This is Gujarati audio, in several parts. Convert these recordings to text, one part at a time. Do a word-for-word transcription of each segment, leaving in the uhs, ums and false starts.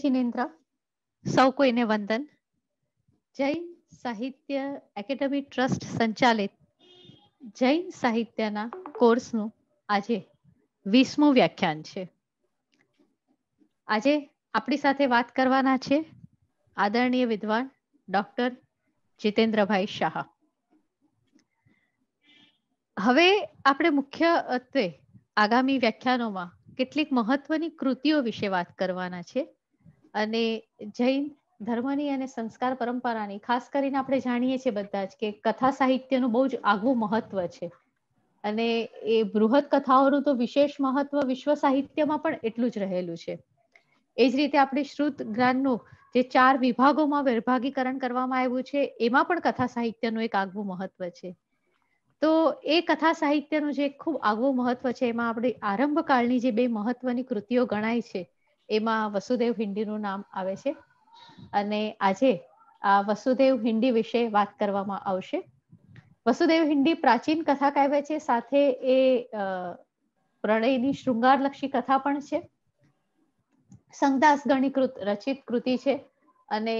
જિનેન્દ્ર, સૌ કોઈને વંદન. જૈન સાહિત્ય એકેડમી ટ્રસ્ટ સંચાલિત જૈન સાહિત્યના કોર્સનું આજે વીસમું વ્યાખ્યાન છે. આજે આપણી સાથે વાત કરવાના છે આદરણીય વિદ્વાન ડોક્ટર જીતેન્દ્રભાઈ શાહ. હવે આપણે મુખ્યત્વે આગામી વ્યાખ્યાનોમાં કેટલીક મહત્વની કૃતિઓ વિશે વાત કરવાના છે અને જૈન ધર્મની અને સંસ્કાર પરંપરાની ખાસ કરીને આપણે જાણીએ છીએ બધા જ કે કથા સાહિત્યનું બહુ જ આગવું મહત્વ છે અને એ બૃહદ કથાઓનું તો વિશેષ મહત્વ વિશ્વ સાહિત્યમાં પણ એટલું જ રહેલું છે. એ જ રીતે આપણી શ્રુત જ્ઞાનનું જે ચાર વિભાગોમાં વિભાગીકરણ કરવામાં આવ્યું છે એમાં પણ કથા સાહિત્યનું એક આગવું મહત્વ છે. તો એ કથા સાહિત્યનું જે ખૂબ આગવું મહત્વ છે એમાં આપણી આરંભકાળની જે બે મહત્વની કૃતિઓ ગણાય છે એમાં વસુદેવ હિન્દીનું નામ આવે છે અને આજે આ વસુદેવ હિન્દી વિશે વાત કરવામાં આવશે. વસુદેવ હિન્દી પ્રાચીન કથા કાવ્ય છે, સાથે એ પ્રણયની શૃંગારલક્ષી કથા પણ છે. સંગદાસ ગણીકૃત રચિત કૃતિ છે અને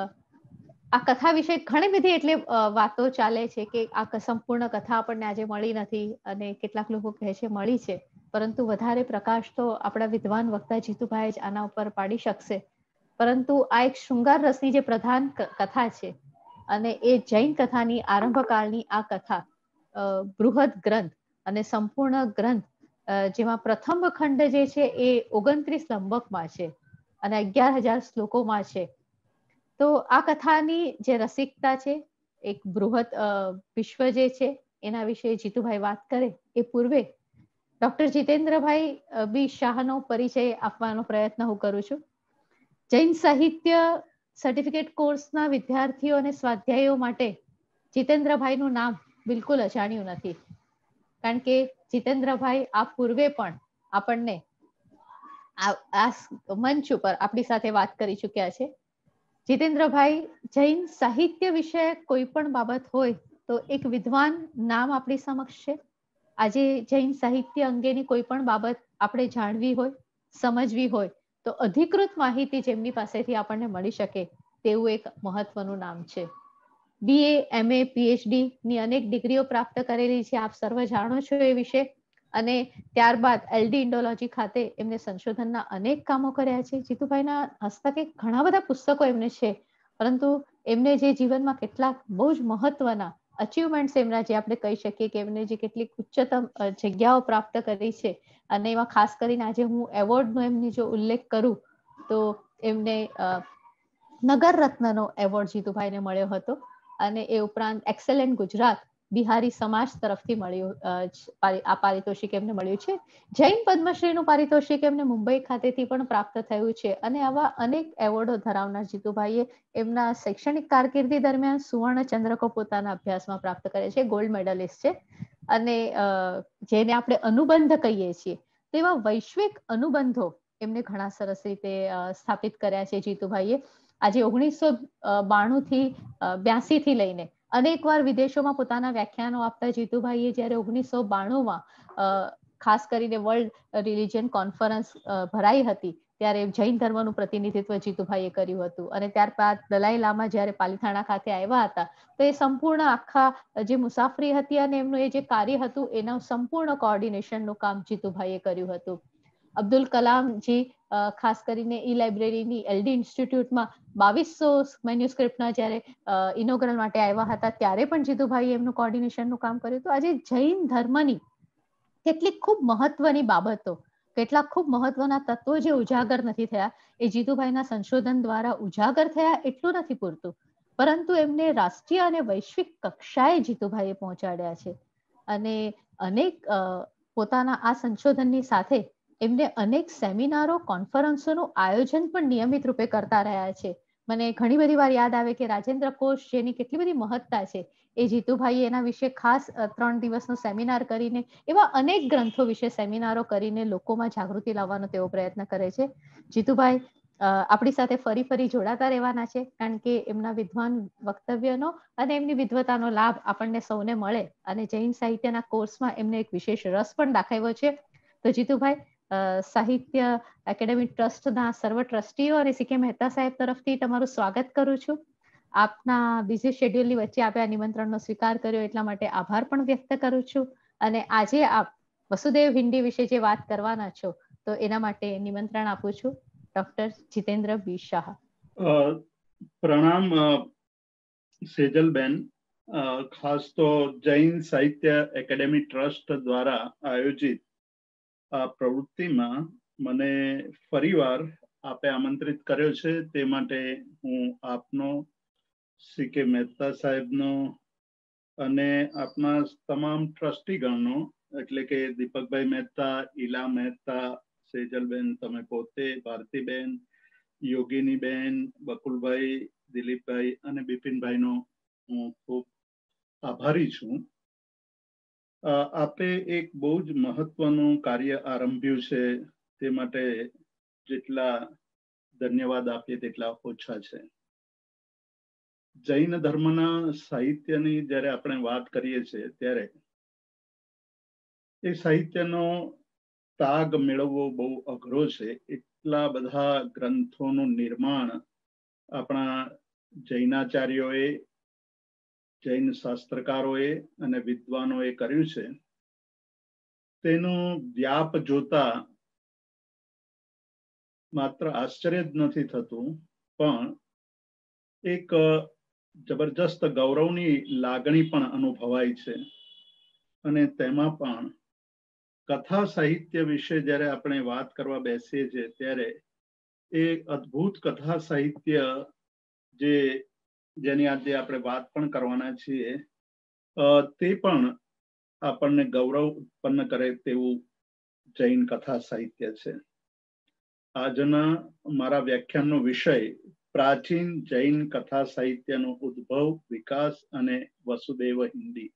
આ કથા વિશે ઘણી બધી એટલે વાતો ચાલે છે કે આ સંપૂર્ણ કથા આપણને આજે મળી નથી અને કેટલાક લોકો કહે છે મળી છે, પરંતુ વધારે પ્રકાશ તો આપણા વિદ્વાન વક્તા જીતુભાઈ જ આના ઉપર પાડી શકશે. પરંતુ આ એક શૃંગાર રસની જે પ્રધાન કથા છે અને એ જૈન કથાની આરંભકાળની આ કથા બૃહદ ગ્રંથ અને સંપૂર્ણ ગ્રંથ જેમાં પ્રથમ ખંડ જે છે એ ઓગણત્રીસ લંબકમાં છે અને અગિયાર હજાર શ્લોકોમાં છે. તો આ કથાની જે રસિકતા છે, એક બૃહદ વિશ્વ જે છે એના વિશે જીતુભાઈ વાત કરે એ પૂર્વે ડોક્ટર જીતેન્દ્રભાઈ બી શાહનો પરિચય આપવાનો પ્રયત્ન હું કરું છું. જૈન સાહિત્ય સર્ટિફિકેટ કોર્સના વિદ્યાર્થીઓ અને સ્વાધ્યાયીઓ માટે જીતેન્દ્રભાઈનું નામ બિલકુલ અજાણ્યું નથી, કારણ કે જીતેન્દ્રભાઈ આ પૂર્વે પણ આપણને આ મંચ ઉપર આપણી સાથે વાત કરી ચુક્યા છે. જીતેન્દ્રભાઈ જૈન સાહિત્ય વિશે કોઈ પણ બાબત હોય તો એક વિદ્વાન નામ આપણી સમક્ષ છે. આજે જૈન સાહિત્ય અંગેની કોઈ પણ બાબત આપણે જાણવી હોય, સમજવી હોય તો અધિકૃત માહિતી જેમની પાસેથી આપણને મળી શકે તેવું એક મહત્વનું નામ છે. બીએ, એમએ, પીએચડી ની અનેક ડિગ્રીઓ પ્રાપ્ત કરેલી છે, આપ સર્વ જાણો છો એ વિશે. અને ત્યારબાદ એલડી ઇન્ડોલોજી ખાતે એમને સંશોધનના અનેક કામો કર્યા છે. જીતુભાઈના હસ્તકે ઘણા બધા પુસ્તકો એમને છે, પરંતુ એમને જે જીવનમાં કેટલાક બહુ જ મહત્વના અચીવમેન્ટ્સ એમના જે આપણે કહી શકીએ કે એમને જે કેટલીક ઉચ્ચતમ જગ્યાઓ પ્રાપ્ત કરી છે અને એમાં ખાસ કરીને આજે હું એવોર્ડનો એમની જો ઉલ્લેખ કરું તો એમને નગર રત્નનો એવોર્ડ જીતુભાઈને મળ્યો હતો અને એ ઉપરાંત એક્સેલન્ટ ગુજરાત બિહારી સમાજ તરફથી મળ્યું આ પારિતોષિક એમને મળ્યું છે. જૈન પદ્મશ્રીનું પારિતોષિક એમને મુંબઈ ખાતેથી પણ પ્રાપ્ત થયું છે અને આવા અનેક એવોર્ડો ધરાવનાર જીતુભાઈએ એમના શૈક્ષણિક કારકિર્દી દરમિયાન સુવર્ણ ચંદ્રકો પોતાના અભ્યાસમાં પ્રાપ્ત કરે છે, ગોલ્ડ મેડલિસ્ટ છે. અને જેને આપણે અનુબંધ કહીએ છીએ તેવા વૈશ્વિક અનુબંધો એમને ઘણા સરસ રીતે સ્થાપિત કર્યા છે જીતુભાઈએ. આજે ઓગણીસો બાણું થી બ્યાસી થી લઈને અનેક વાર વિદેશોમાં પોતાના વ્યાખ્યાનો આપતા જીતુભાઈએ જયારે ઓગણીસો બાણું માં ખાસ કરીને વર્લ્ડ રિલિજિયન કોન્ફરન્સ ભરાઈ હતી ત્યારે જૈન ધર્મનું પ્રતિનિધિત્વ જીતુભાઈએ કર્યું હતું અને ત્યારબાદ દલાઈ લામા જયારે પાલિથાણા ખાતે આવ્યા હતા તો એ સંપૂર્ણ આખા જે મુસાફરી હતી અને એમનું એ જે કાર્ય હતું એના સંપૂર્ણ કોઓર્ડિનેશનનું કામ જીતુભાઈએ કર્યું હતું. અબ્દુલ કલામજી ખાસ કરીને ઈ લાઇબ્રેરીની એલડી ઇન્સ્ટિટ્યૂટમાં બાવીસો મેન્યુસ્ક્રિપ્ટના જયારે ઇનોગ્રલ માટે આવ્યા હતા ત્યારે પણ જીતુભાઈએ એમનું કોઓર્ડિનેશનનું કામ કર્યું હતું. આજે જૈન ધર્મની કેટલીક ખૂબ મહત્વની બાબતો, કેટલાક ખૂબ મહત્વના તત્વો જે ઉજાગર નથી થયા એ જીતુભાઈના સંશોધન દ્વારા ઉજાગર થયા એટલું નથી પૂરતું, પરંતુ એમને રાષ્ટ્રીય અને વૈશ્વિક કક્ષાએ જીતુભાઈએ પહોંચાડ્યા છે અને અનેક પોતાના આ સંશોધનની સાથે એમને અનેક સેમિનારો, કોન્ફરન્સોનું આયોજન પણ નિયમિત રૂપે કરતા રહ્યા છે. મને ઘણી બધી વાર યાદ આવે કે રાજેન્દ્ર કોશ જેની કેટલી બધી મહત્તા છે એ જીતુભાઈએ એના વિશે ખાસ ત્રણ દિવસનો સેમિનાર કરીને એવા અનેક ગ્રંથો વિશે સેમિનારો કરીને લોકોમાં જાગૃતિ લાવવાનો તેઓ પ્રયત્ન કરે છે. જીતુભાઈ આપણી સાથે ફરી ફરી જોડાતા રહેવાના છે, કારણ કે એમના વિદ્વાન વક્તવ્યનો અને એમની વિદ્વતાનો લાભ આપણને સૌને મળે અને જૈન સાહિત્યના કોર્સમાં એમને એક વિશેષ રસ પણ દાખવ્યો છે. તો જીતુભાઈ સાહિત્ય એકેડેમી ટ્રસ્ટના સર્વ ટ્રસ્ટીઓ અને સી કે મહેતા સાહેબ તરફથી તમારું સ્વાગત કરું છું. આપના બિઝી શેડ્યુલની વચ્ચે આપે આ નિમંત્રણનો સ્વીકાર કર્યો એટલા માટે આભાર પણ વ્યક્ત કરું છું. અને આજે આપ વસુદેવ હિન્દી વિશે જે વાત કરવાના છો તો એના માટે નિમંત્રણ આપું છું ડોક્ટર જીતેન્દ્ર બી શાહ. પ્રણામ સેજલબેન. ખાસ તો જૈન સાહિત્ય એકેડેમી ટ્રસ્ટ દ્વારા આયોજિત આ પ્રવૃત્તિમાં મને ફરીવાર આપે આમંત્રિત કર્યો છે, તે માટે હું આપનો, સી કે મહેતા સાહેબનો અને આપના તમામ ટ્રસ્ટીગણનો, એટલે કે દીપકભાઈ મહેતા, ઈલા મહેતા, સેજલબેન, તમે પોતે, ભારતીબેન, યોગીનીબેન, બકુલભાઈ, દિલીપભાઈ અને બિપિનભાઈનો હું ખૂબ આભારી છું. આપે એક બહુ જ મહત્વનું કાર્ય આરંભ્યું છે, તે માટે જેટલા ધન્યવાદ આપીએ તેટલા ઓછા છે. જૈન ધર્મના સાહિત્યની જ્યારે આપણે વાત કરીએ છીએ ત્યારે એ સાહિત્યનો તાગ મેળવવો બહુ અઘરો છે. એટલા બધા ગ્રંથોનું નિર્માણ આપણા જૈનાચાર્યોએ, જૈન શાસ્ત્રકારોએ અને વિદ્વાનોએ કર્યું છે. તેનો વ્યાપ જોતા માત્ર આશ્ચર્ય જ નથી થતું, પણ એક જબરજસ્ત ગૌરવની લાગણી પણ અનુભવાય છે. અને તેમાં પણ કથા સાહિત્ય વિશે જ્યારે આપણે વાત કરવા બેસીએ છીએ ત્યારે એ અદ્ભુત કથા સાહિત્ય જે જેની આજે આપણે વાત પણ કરવાના છીએ, તે પણ આપણને ગૌરવ ઉત્પન્ન કરે તેવું જૈન કથા સાહિત્ય છે. આજના મારા વ્યાખ્યાનનો વિષય પ્રાચીન જૈન કથા સાહિત્યનો ઉદ્ભવ, વિકાસ અને વસુદેવ હિન્દી.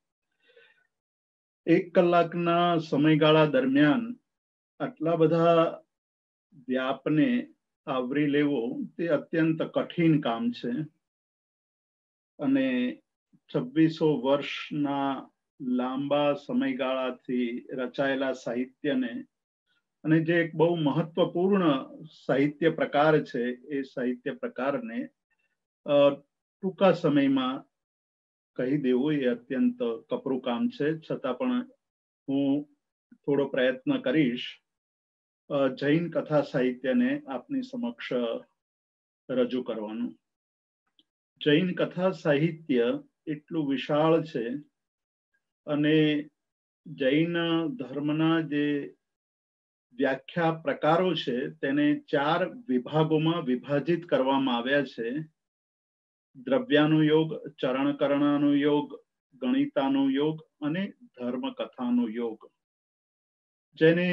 એક કલાકના સમયગાળા દરમિયાન આટલા બધા વ્યાપને આવરી લેવો તે અત્યંત કઠિન કામ છે. અને છવ્વીસો વર્ષના લાંબા સમયગાળાથી રચાયેલા સાહિત્યને અને જે એક બહુ મહત્વપૂર્ણ સાહિત્ય પ્રકાર છે, એ સાહિત્ય પ્રકારને ટૂંકા સમયમાં કહી દેવું એ અત્યંત કપરું કામ છે. છતાં પણ હું થોડો પ્રયત્ન કરીશ જૈન કથા સાહિત્યને આપની સમક્ષ રજૂ કરવાનું. જૈન કથા સાહિત્ય એટલું વિશાળ છે અને જૈન ધર્મના જે વ્યાખ્યા પ્રકારો છે તેને ચાર વિભાગોમાં વિભાજિત કરવામાં આવ્યા છે. દ્રવ્યાનુયોગ, ચરણકરણાનુયોગ, ગણિતાનુયોગ અને ધર્મકથાનુયોગ, જેને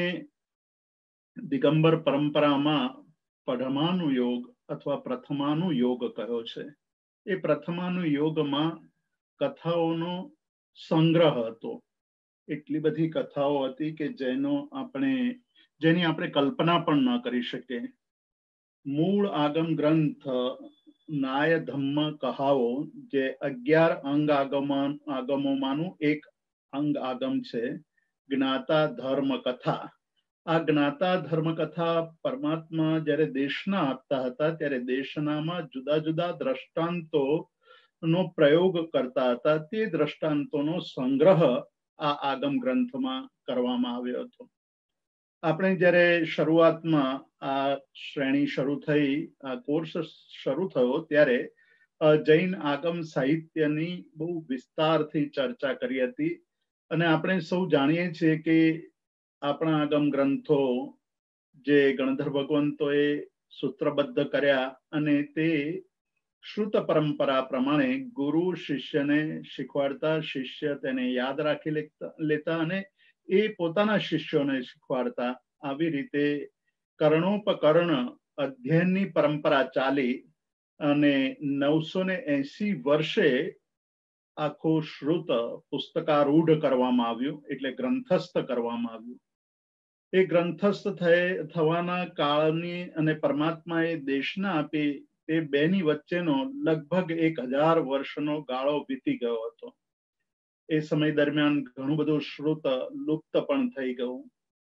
દિગંબર પરંપરામાં પઢમાનુયોગ અથવા પ્રથમાનુયોગ કહ્યો છે. એ પ્રથમાનુયોગમાં કથાઓનો સંગ્રહ હતો. એટલી બધી કથાઓ હતી કે જેનો આપણે જેની આપણે કલ્પના પણ ન કરી શકીએ. મૂળ આગમ ગ્રંથ નાય ધમ્મ કહાવો, જે અગિયાર અંગ આગમન આગમોમાંનું એક અંગ આગમ છે, જ્ઞાતા ધર્મ કથા. આ જ્ઞાતા ધર્મ કથા પરમાત્મા જ્યારે દેશના આપતા હતા ત્યારે દેશનામાં જુદા જુદા દ્રષ્ટાંતો નો પ્રયોગ કરતા હતા. તે દ્રષ્ટાંતોનો સંગ્રહ આ આગમ ગ્રંથમાં કરવામાં આવ્યો હતો. આપણે જ્યારે શરૂઆતમાં આ શ્રેણી શરૂ થઈ, આ કોર્સ શરૂ થયો ત્યારે જૈન આગમ સાહિત્યની બહુ વિસ્તારથી ચર્ચા કરી હતી. અને આપણે સૌ જાણીએ છીએ કે આપણા આગમ ગ્રંથો જે ગણધર ભગવંતોએ સૂત્રબદ્ધ કર્યા અને તે શ્રુત પરંપરા પ્રમાણે ગુરુ શિષ્યને શીખવાડતા, શિષ્ય તેને યાદ રાખી લેતા અને એ પોતાના શિષ્યોને શીખવાડતા. આવી રીતે કર્ણોપકર્ણ અધ્યયનની પરંપરા ચાલી અને નવસો ને એસી વર્ષે આખું શ્રુત પુસ્તકારૂઢ કરવામાં આવ્યું, એટલે ગ્રંથસ્થ કરવામાં આવ્યું. એ ગ્રંથસ્થ થવાના કાળની અને પરમાત્માએ દેશના આપી તે બેની વચ્ચેનો લગભગ એક હજાર વર્ષનો ગાળો વીતી ગયો હતો. એ સમય દરમિયાન ઘણું બધું શ્રુત લુપ્ત પણ થઈ ગયું.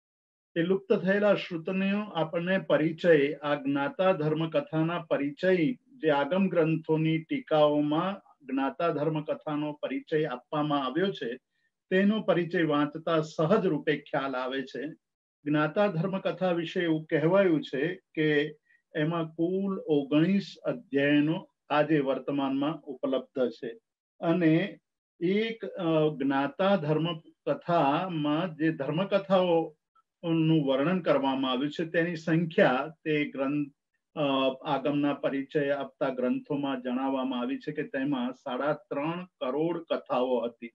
એ લુપ્ત થયેલા શ્રુતનો આપણને પરિચય, આ જ્ઞાતા ધર્મ કથાના પરિચય જે આગમ ગ્રંથોની ટીકાઓમાં જ્ઞાતા ધર્મ કથાનો પરિચય આપવામાં આવ્યો છે તેનો પરિચય વાંચતા સહજ રૂપે ખ્યાલ આવે છે. જ્ઞાતા ધર્મ કથા વિશે એવું કહેવાયું છે કે એમાં કુલ ઓગણીસ અધ્યાયનો આજે વર્તમાનમાં ઉપલબ્ધ છે અને એક જ્ઞાતા ધર્મ કથામાં જે ધર્મકથાઓ નું વર્ણન કરવામાં આવ્યું છે તેની સંખ્યા તે ગ્રંથ આગમના પરિચય આપતા ગ્રંથોમાં જણાવવામાં આવી છે કે તેમાં સાડા ત્રણ કરોડ કથાઓ હતી,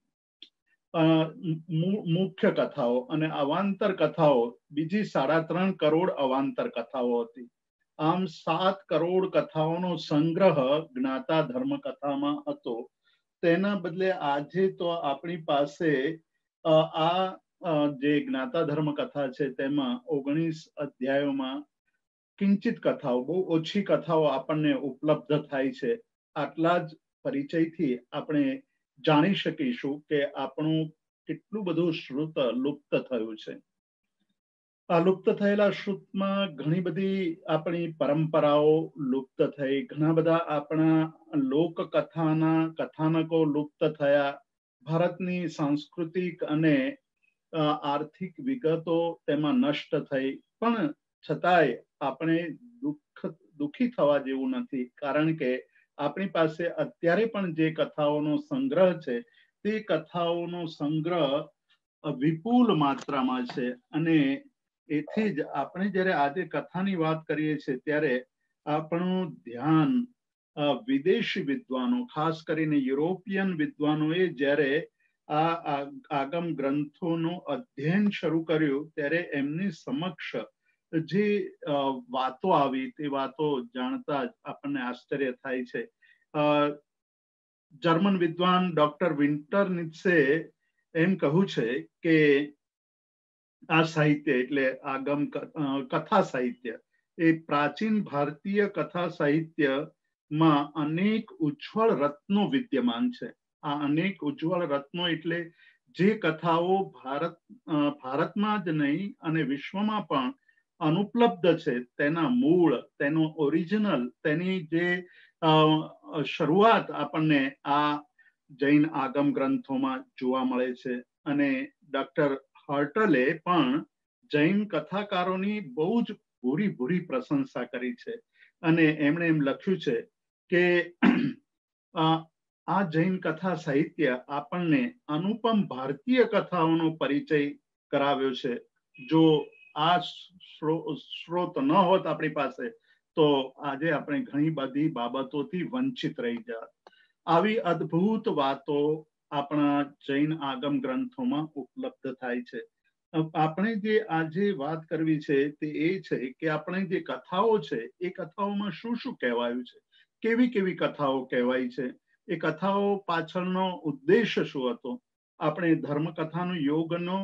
મુખ્ય કથાઓ, અને અવાંતર કથાઓ બીજી સાડા ત્રણ કરોડ અવાંતર કથાઓ હતી. આમ સાત કરોડ કથાઓનો સંગ્રહ જ્ઞાતા ધર્મ કથામાં હતો. તેના બદલે આજે તો આપણી પાસે આ જે જ્ઞાતા ધર્મ કથા છે તેમાં ઓગણીસ અધ્યાયોમાં કિંચિત કથાઓ, બહુ ઓછી કથાઓ આપણને ઉપલબ્ધ થાય છે. આટલા જ પરિચયથી આપણે જાણી શકીશું કે આપણું કેટલું બધું શ્રુત લુપ્ત થયું છે. આ લુપ્ત થયેલા શ્રુતમાં ઘણી બધી આપણી પરંપરાઓ લુપ્ત થઈ, ઘણા બધા આપણા લોકકથાના કથાનકો લુપ્ત થયા, ભારતની સાંસ્કૃતિક અને આર્થિક વિગતો તેમાં નષ્ટ થઈ. પણ છતાંય આપણે દુઃખ દુઃખી થવા જેવું નથી, કારણ કે આપણી પાસે અત્યારે પણ જે કથાઓનો સંગ્રહ છે તે કથાઓનો સંગ્રહ વિપુલ માત્રામાં છે. અને એથી જ આપણે જ્યારે આજે કથાની વાત કરીએ છીએ ત્યારે આપણું ધ્યાન વિદેશી વિદ્વાનો, ખાસ કરીને યુરોપિયન વિદ્વાનોએ જ્યારે આ આગમ ગ્રંથોનું અધ્યયન શરૂ કર્યું ત્યારે એમની સમક્ષ જે વાતો આવી તે વાતો જાણતા જ આપણને આશ્ચર્ય થાય છે. જર્મન વિદ્વાન ડોક્ટર વિન્ટરનિત્સે એમ કહ્યું છે કે આ સાહિત્ય એટલે આગમ કથા સાહિત્ય એ પ્રાચીન ભારતીય કથા સાહિત્યમાં અનેક ઉજ્જવળ રત્નો વિદ્યમાન છે. આ અનેક ઉજ્જવળ રત્નો એટલે જે કથાઓ ભારત ભારતમાં જ નહીં અને વિશ્વમાં પણ અનુપલબ્ધ છે, તેના મૂળ, તેનો ઓરિજિનલ, તેની જે શરૂઆત આપણને આ જૈન આગમ ગ્રંથોમાં જોવા મળે છે. અને ડોક્ટર હર્ટલે પણ જૈન કથાકારોની બહુ જ ભૂરી ભૂરી પ્રશંસા કરી છે અને એમણે એમ લખ્યું છે કે આ જૈન કથા સાહિત્ય આપણને અનુપમ ભારતીય કથાઓનો પરિચય કરાવ્યો છે. જો આ સ્ત્રોત ન હોત આપણી પાસે તો આજે આપણે ઘણી બધી બાબતોથી વંચિત રહી જાત. આવી અદ્ભુત વાતો આપણા જૈન આગમ ગ્રંથોમાં ઉપલબ્ધ થાય છે. આપણે જે આજે વાત કરવી છે તે એ છે કે આપણે જે કથાઓ છે એ કથાઓમાં શું શું કહેવાયું છે, કેવી કેવી કથાઓ કહેવાય છે, એ કથાઓ પાછળનો ઉદ્દેશ શું હતો. આપણે ધર્મકથાનો યોગનો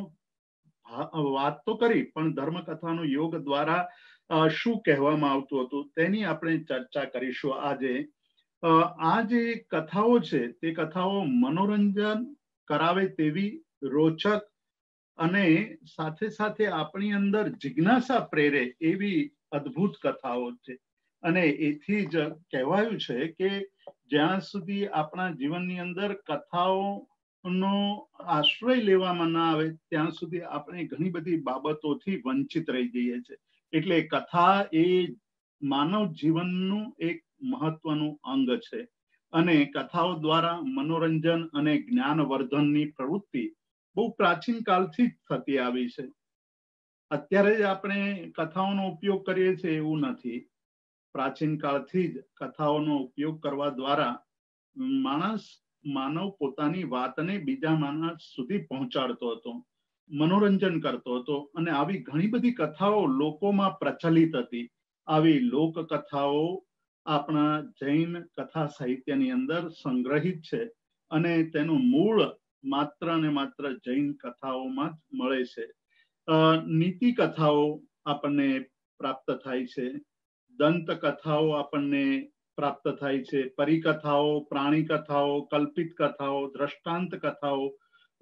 વાત તો કરી, પણ ધર્મકથાનો યોગ દ્વારા શું કહેવામાં આવતું હતું તેની આપણે ચર્ચા કરીશું આજે. આ જે કથાઓ છે તે કથાઓ મનોરંજન કરાવે તેવી, રોચક અને સાથે સાથે આપણી અંદર જિજ્ઞાસા પ્રેરે એવી અદ્ભુત કથાઓ છે. અને એથી જ કહેવાયું છે કે જ્યાં સુધી આપણા જીવનની અંદર કથાઓનો આશ્રય લેવામાં ના આવે ત્યાં સુધી આપણે ઘણી બધી બાબતોથી વંચિત રહી જઈએ છીએ. એટલે કથા એ માનવ જીવનનું એક મહત્વનું અંગ છે અને કથાઓ દ્વારા મનોરંજન અને જ્ઞાનવર્ધનની પ્રવૃત્તિ બહુ પ્રાચીન કાળથી જ થતી આવી છે. અત્યારે જ આપણે કથાઓનો ઉપયોગ કરીએ છીએ એવું નથી. પ્રાચીન કાળથી જ કથાઓનો ઉપયોગ કરવા દ્વારા માણસ માનવ પોતાની વાતને બીજા માણસ સુધી પહોંચાડતો હતો, મનોરંજન કરતો હતો. અને આવી ઘણી બધી કથાઓ લોકોમાં પ્રચલિત હતી. આવી લોકકથાઓ આપણા જૈન કથા સાહિત્યની અંદર સંગ્રહિત છે અને તેનું મૂળ માત્ર ને માત્ર જૈન કથાઓમાં જ મળે છે. નીતિ કથાઓ આપણને પ્રાપ્ત થાય છે, દંત કથાઓ આપણને પ્રાપ્ત થાય છે, પરિકથાઓ, પ્રાણી કથાઓ, કલ્પિત કથાઓ, દ્રષ્ટાંત કથાઓ,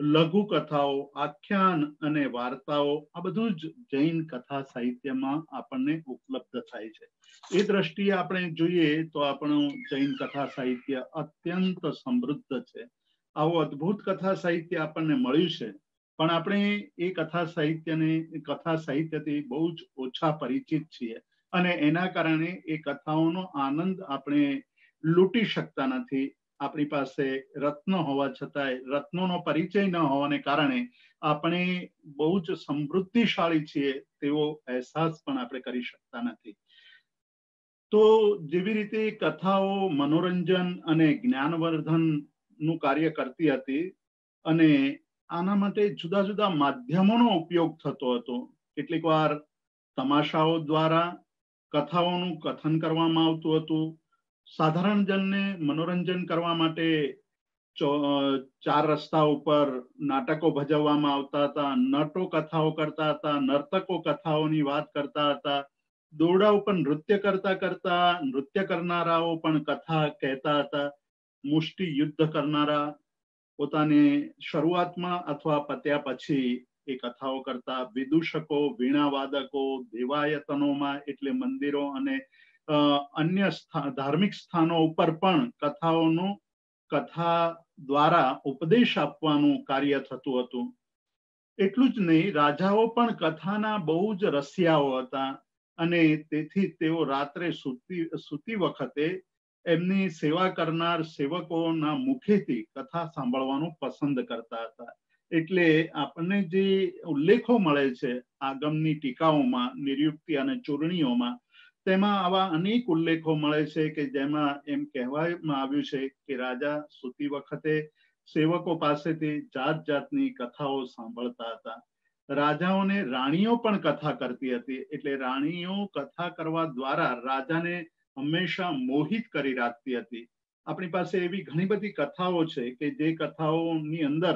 લઘુ કથાઓ, આખ્યાન અને વાર્તાઓ આ બધું જ જૈન કથા સાહિત્યમાં આપણને ઉપલબ્ધ થાય છે. એ દ્રષ્ટિએ આપણે જોઈએ તો આપણું જૈન કથા સાહિત્ય અત્યંત સમૃદ્ધ છે. આવું અદ્ભુત કથા સાહિત્ય આપણને મળ્યું છે, પણ આપણે એ કથા સાહિત્યને કથા સાહિત્યથી બહુ જ ઓછા પરિચિત છીએ અને એના કારણે એ કથાઓનો આનંદ આપણે લૂંટી શકતા નથી. આપણી પાસે રત્નો હોવા છતાંય રત્નોનો પરિચય ન હોવાને કારણે આપણે બહુ જ સમૃદ્ધિશાળી છીએ તેવો અહેસાસ પણ આપણે કરી શકતા નથી. તો જેવી રીતે કથાઓ મનોરંજન અને જ્ઞાનવર્ધન નું કાર્ય કરતી હતી અને આના માટે જુદા જુદા માધ્યમોનો ઉપયોગ થતો હતો. કેટલીક વાર તમાશાઓ દ્વારા કથાઓનું કથન કરવામાં આવતું હતું. સાધારણ જનને મનોરંજન કરવા માટે ચાર રસ્તા ઉપર નાટકો ભજવવામાં આવતા હતા. નટો કથાઓ કરતા હતા, નર્તકો કથાઓની વાત કરતા હતા, દોરડા ઉપર નૃત્ય કરતા કરતા નૃત્ય કરનારાઓ પણ કથા કહેતા હતા. મુષ્ટિ યુદ્ધ કરનારા પોતાની શરૂઆતમાં અથવા પત્યા પછી એ કથાઓ કરતા. વિદૂષકો, વીણાવાદકો દેવાયતનોમાં એટલે મંદિરો અને અન્ય ધાર્મિક સ્થાનો ઉપર પણ કથાઓનું કથા દ્વારા ઉપદેશ આપવાનું કાર્ય થતું હતું. એટલું જ નહીં, રાજાઓ પણ કથાના બહુ જ રસિયાઓ હતા અને તેથી તેઓ રાત્રે સૂતી સૂતી વખતે એમની સેવા કરનાર સેવકોના મુખેથી કથા સાંભળવાનું પસંદ કરતા હતા. એટલે આપણને જે ઉલ્લેખો મળે છે આગમની ટીકાઓમાં, નિર્યુક્તિ અને ચૂરણીઓમાં, તેમાં આવા અનેક ઉલ્લેખો મળે છે કે જેમાં એમ કહેવામાં આવ્યું છે કે રાજા સૂતી વખતે સેવકો પાસેથી જાત જાતની કથાઓ સાંભળતા હતા. રાજાઓને રાણીઓ પણ કથા કરતી હતી. એટલે રાણીઓ કથા કરવા દ્વારા રાજાને હંમેશા મોહિત કરી રાખતી હતી. આપણી પાસે એવી ઘણી બધી કથાઓ છે કે જે કથાઓની અંદર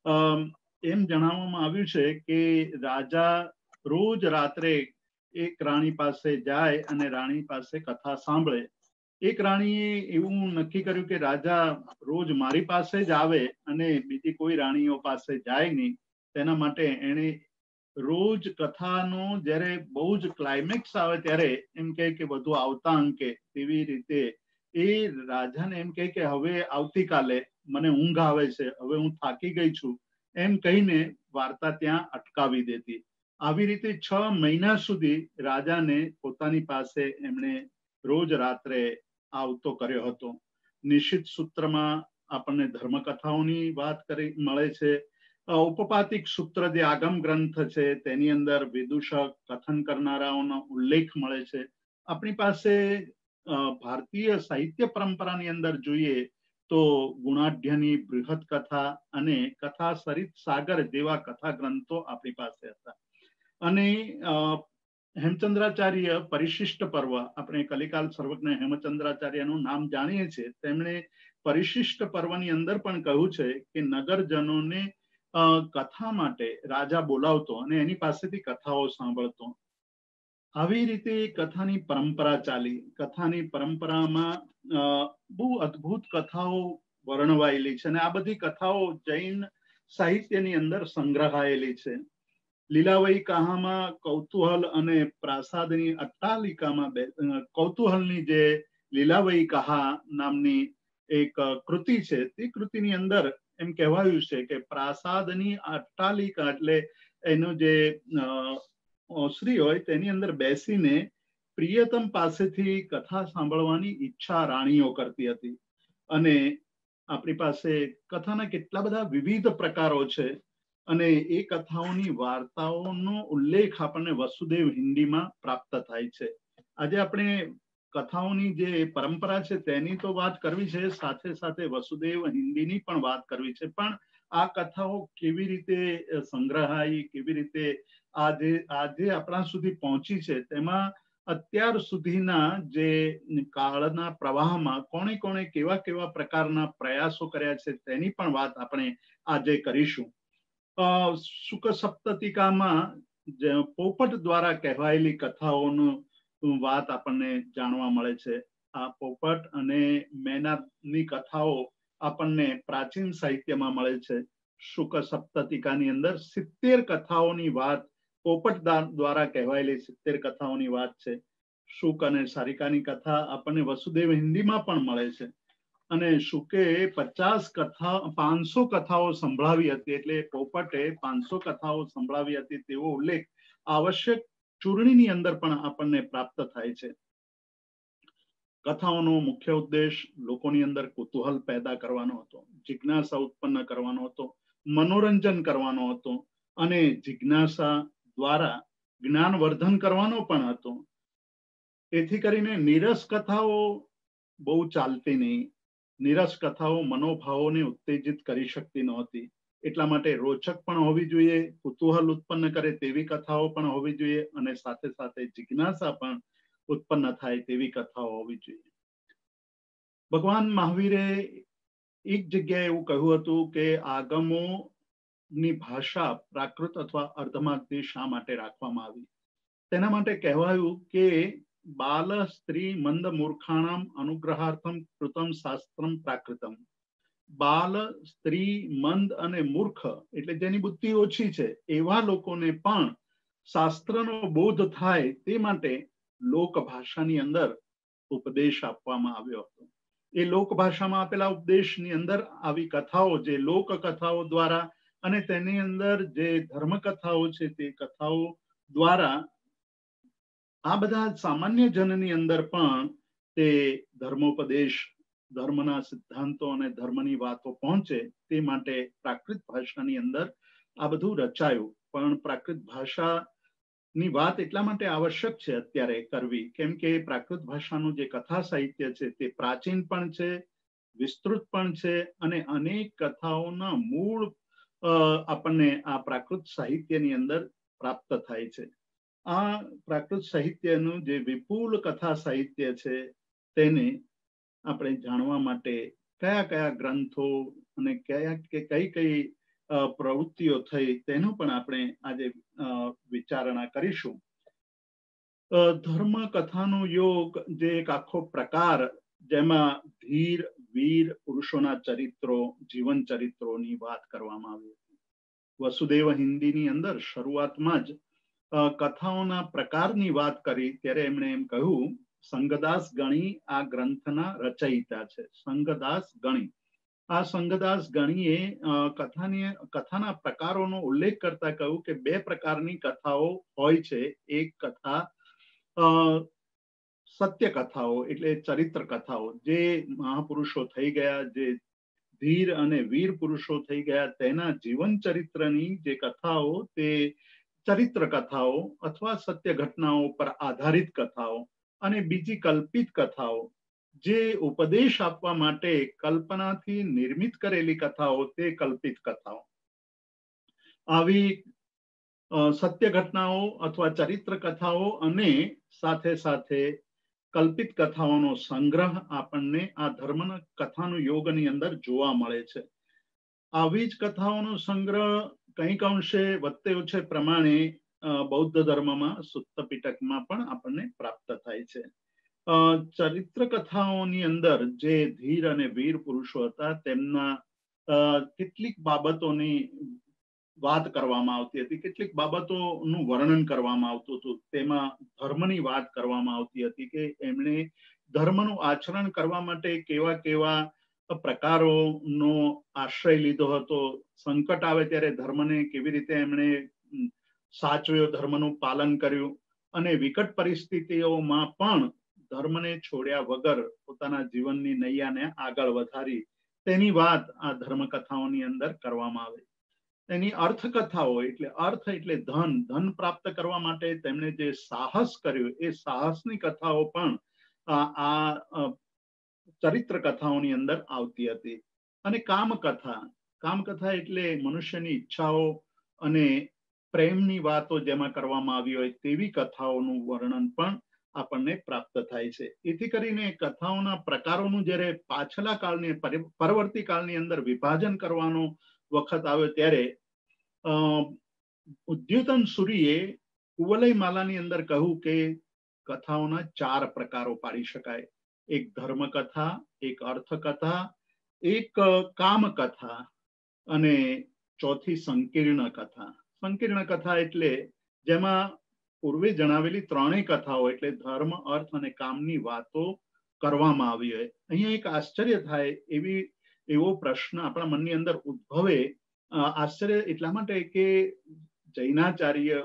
એમ જણાવવામાં આવ્યું છે કે રાજા રોજ રાત્રે એક રાણી પાસે જાય અને રાણી પાસે કથા સાંભળે. એક રાણીએ એવું નક્કી કર્યું કે રાજા રોજ મારી પાસે જ આવે અને બીજી કોઈ રાણીઓ પાસે જાય નહીં. તેના માટે એને રોજ કથાનો જ્યારે બહુ જ ક્લાઇમેક્સ આવે ત્યારે એમ કહે કે બધું આવતા અંકે, તેવી રીતે એ રાજાને એમ કહે કે હવે આવતીકાલે મને ઊંઘ આવે છે, હવે હું થાકી ગઈ છું, એમ કહીને વાર્તા ત્યાં અટકાવી દેતી. આવી રીતે છ મહિના સુધી રાજાને પોતાની પાસે એમણે રોજ રાત્રે આવતો કર્યો હતો. નિશ્ચિત સૂત્રમાં આપણને ધર્મકથાઓની વાત કરી મળે છે. ઉપપાતિક સૂત્ર જે આગમ ગ્રંથ છે તેની અંદર વિદૂષક કથન કરનારાઓનો ઉલ્લેખ મળે છે. આપણી પાસે ભારતીય સાહિત્ય પરંપરાની અંદર જોઈએ તો ગુણાઢ્યની બૃહદ કથા અને કથા સરિત સાગર જેવા કથા ગ્રંથો આપણી પાસે હતા. અને હેમચંદ્રાચાર્ય પરિશિષ્ટ પર્વ, આપણે કલિકાલ સર્વજ્ઞ હેમચંદ્રાચાર્યનું નામ જાણીએ છીએ, તેમણે પરિશિષ્ટ પર્વની અંદર પણ કહ્યું છે કે નગરજનોને કથા માટે રાજા બોલાવતો અને એની પાસેથી કથાઓ સાંભળતો. આવી રીતે કથાની પરંપરા ચાલી. કથાની પરંપરામાં બહુ અદ્ભુત કથાઓ વર્ણવાયેલી છે અને આ બધી કથાઓ જૈન સાહિત્યની અંદર સંગ્રહાયેલી છે. લીલાવઈ કહામાં કૌતૂહલ અને પ્રાસાદની અટ્ટાલિકામાં કૌતૂહલની જે લીલાવઈ કહા નામની એક કૃતિ છે, તે કૃતિની અંદર એમ કહેવાયું છે કે પ્રાસાદની અટ્ટાલિકા એટલે એનું જે ઓસરી હોય તેની અંદર બેસીને પ્રિયતમ પાસેથી કથા સાંભળવાની ઈચ્છા રાણીઓ કરતી હતી. અને આપણી પાસે કથાના કેટલા બધા વિવિધ પ્રકારો છે અને એ કથાઓની વાર્તાઓનો ઉલ્લેખ આપણને વસુદેવ હિન્દીમાં પ્રાપ્ત થાય છે. આજે આપણે કથાઓની જે પરંપરા છે તેની તો વાત કરવી છે, સાથે સાથે વસુદેવ હિન્દીની પણ વાત કરવી છે. પણ આ કથાઓ કેવી રીતે સંગ્રહાઈ, કેવી રીતે આજે આજે આપણા સુધી પહોંચી છે, તેમાં અત્યાર સુધીના જે કાળના પ્રવાહમાં કોણે કોણે કેવા કેવા પ્રકારના પ્રયાસો કર્યા છે તેની પણ વાત આપણે આજે કરીશું. શુક સપ્તતિકામાં પોપટ દ્વારા કહેવાયેલી કથાઓનું વાત આપણને જાણવા મળે છે. આ પોપટ અને મેનાની કથાઓ આપણને પ્રાચીન સાહિત્યમાં મળે છે. શુક સપ્તતિકાની અંદર સિત્તેર કથાઓની વાત પોપટ દ્વારા કહેવાયેલી સિત્તેર કથાઓની વાત છે. શુક અને સારિકાની કથા આપણને વસુદેવ હિન્દીમાં પણ મળે છે. અને શુકે પચાસ કથા પાંચસો કથાઓ સંભળાવી હતી, એટલે પોપટે પાંચસો કથાઓ સંભળાવી હતી તેવો ઉલ્લેખ આવશ્યક ચૂર્ણીની અંદર પણ આપણને પ્રાપ્ત થાય છે. કથાઓનો મુખ્ય ઉદ્દેશ લોકોની અંદર કુતૂહલ પેદા કરવાનો હતો, જિજ્ઞાસા ઉત્પન્ન કરવાનો હતો, મનોરંજન કરવાનો હતો અને જિજ્ઞાસા દ્વારા જ્ઞાનવર્ધન કરવાનો પણ હતો. એથી કરીને નીરસ કથાઓ બહુ ચાલતી નહીં. નીરસ કથાઓ મનોભાવોને ઉત્તેજિત કરી શકતી નહોતી. એટલા માટે રોચક પણ હોવી જોઈએ, કુતૂહલ ઉત્પન્ન કરે તેવી કથાઓ પણ હોવી જોઈએ અને સાથે સાથે જિજ્ઞાસા પણ ઉત્પન્ન થાય તેવી કથાઓ હોવી જોઈએ. ભગવાન મહાવીરે એક જગ્યાએ એવું કહ્યું હતું કે આગમો ની ભાષા પ્રાકૃત અથવા અર્ધમાગધી શા માટે રાખવામાં આવી? તેના માટે કહેવાયું કે બાલ સ્ત્રી મંદ મૂર્ખાણામ અનુગ્રહાર્થમ કૃતમ શાસ્ત્રમ પ્રાકૃતમ. બાલ, સ્ત્રી, મંદ અને મૂર્ખ એટલે જેની બુદ્ધિ ઓછી છે એવા લોકોને પણ શાસ્ત્રનો બોધ થાય તે માટે લોક ભાષાની અંદર ઉપદેશ આપવામાં આવ્યો હતો. એ લોક ભાષામાં આપેલા ઉપદેશની અંદર આવી કથાઓ, જે લોક કથાઓ દ્વારા અને તેની અંદર જે ધર્મ કથાઓ છે તે કથાઓ દ્વારા આ બધા સામાન્ય જનની અંદર પણ તે ધર્મોપદેશ, ધર્મના સિદ્ધાંતો અને ધર્મની વાતો પહોંચે તે માટે પ્રાકૃત ભાષાની અંદર આ બધું રચાયું. પણ પ્રાકૃત ભાષાની વાત એટલા માટે આવશ્યક છે અત્યારે કરવી કેમ કે પ્રાકૃત ભાષાનું જે કથા સાહિત્ય છે તે પ્રાચીન પણ છે, વિસ્તૃત પણ છે અને અનેક કથાઓના મૂળ આપણને આ પ્રાકૃત સાહિત્યની અંદર પ્રાપ્ત થાય છે. આ પ્રાકૃત સાહિત્યનું જે વિપુલ કથા સાહિત્ય છે તેને આપણે જાણવા માટે કયા કયા ગ્રંથો અને કયા કે કઈ કઈ પ્રવૃત્તિઓ થઈ તેનો પણ આપણે આજે વિચારણા કરીશું. ધર્મ કથાનો યોગ જે એક આખો પ્રકાર, જેમાં ધીર વીર પુરુષોના ચરિત્રો, જીવન ચરિત્રોની વાત કરવામાં આવી હતી. વસુદેવ હિન્દીની અંદર શરૂઆતમાં જ કથાઓના પ્રકારની વાત કરી ત્યારે એમણે એમ કહ્યું સંગદાસ ગણી આ ગ્રંથના રચયિતા છે. સંગદાસ ગણી આ સંગદાસ ગણીએ કથાની કથાના પ્રકારોનો ઉલ્લેખ કરતા કહ્યું કે બે પ્રકારની કથાઓ હોય છે. એક કથા સત્ય કથાઓ એટલે ચરિત્ર કથાઓ, જે મહાપુરુષો થઈ ગયા, જે ધીર અને વીર પુરુષો થઈ ગયા તેના જીવન ચરિત્રની જે કથાઓ તે ચરિત્ર કથાઓ અથવા સત્ય ઘટનાઓ પર આધારિત કથાઓ. અને બીજી કલ્પિત કથાઓ જે ઉપદેશ આપવા માટે કલ્પનાથી નિર્મિત કરેલી કથાઓ તે કલ્પિત કથાઓ. આવી સત્ય ઘટનાઓ અથવા ચરિત્ર કથાઓ અને સાથે સાથે કલ્પિત કથાઓનો સંગ્રહ આપણને આ ધર્મના કથાનું યોગની અંદર જોવા મળે છે. આવી જ કથાઓનો સંગ્રહ કંઈક અંશે વધતે ઓછે પ્રમાણે બૌદ્ધ ધર્મમાં સુત્ત પિટકમાં પણ આપણને પ્રાપ્ત થાય છે. ચરિત્ર કથાઓની અંદર જે ધીર અને વીર પુરુષો હતા તેમના કેટલીક બાબતોની વાત કરવામાં આવતી હતી, કેટલીક બાબતોનું વર્ણન કરવામાં આવતું હતું. તેમાં ધર્મની વાત કરવામાં આવતી હતી કે એમણે ધર્મનું આચરણ કરવા માટે કેવા કેવા પ્રકારોનો આશ્રય લીધો હતો, સંકટ આવે ત્યારે ધર્મને કેવી રીતે એમણે સાચવ્યો, ધર્મનું પાલન કર્યું અને વિકટ પરિસ્થિતિઓમાં પણ ધર્મને છોડ્યા વગર પોતાના જીવનની નૈયાને આગળ વધારી તેની વાત આ ધર્મકથાઓની અંદર કરવામાં આવે. એની અર્થકથાઓ એટલે અર્થ એટલે ધન, ધન પ્રાપ્ત કરવા માટે તેમણે જે સાહસ કર્યું એ સાહસની કથાઓ પણ આ ચરિત્ર કથાઓની અંદર આવતી હતી. અને કામકથા, કામકથા એટલે મનુષ્યની ઈચ્છાઓ અને પ્રેમની વાતો જેમાં કરવામાં આવી હોય તેવી કથાઓનું વર્ણન પણ આપણને પ્રાપ્ત થાય છે. એથી કરીને કથાઓના પ્રકારોનું જ્યારે પાછલા કાળની પરવર્તી કાળની અંદર વિભાજન કરવાનો વખત આવ્યો ત્યારે ઉદ્યોતન સુરીએ કુવલય માલાની અંદર કહ્યું કે કથાઓના ચાર પ્રકારો પાડી શકાય. એક ધર્મકથા, એક અર્થકથા, એક કામકથા અને ચોથી સંકીર્ણ કથા. સંકીર્ણ કથા એટલે જેમાં પૂર્વે જણાવેલી ત્રણેય કથાઓ એટલે ધર્મ, અર્થ અને કામની વાતો કરવામાં આવી હોય. અહીંયા એક આશ્ચર્ય થાય એવી એવો પ્રશ્ન આપણા મનની અંદર ઉદ્ભવે. આશ્ચર્ય એટલા માટે કે જૈનાચાર્ય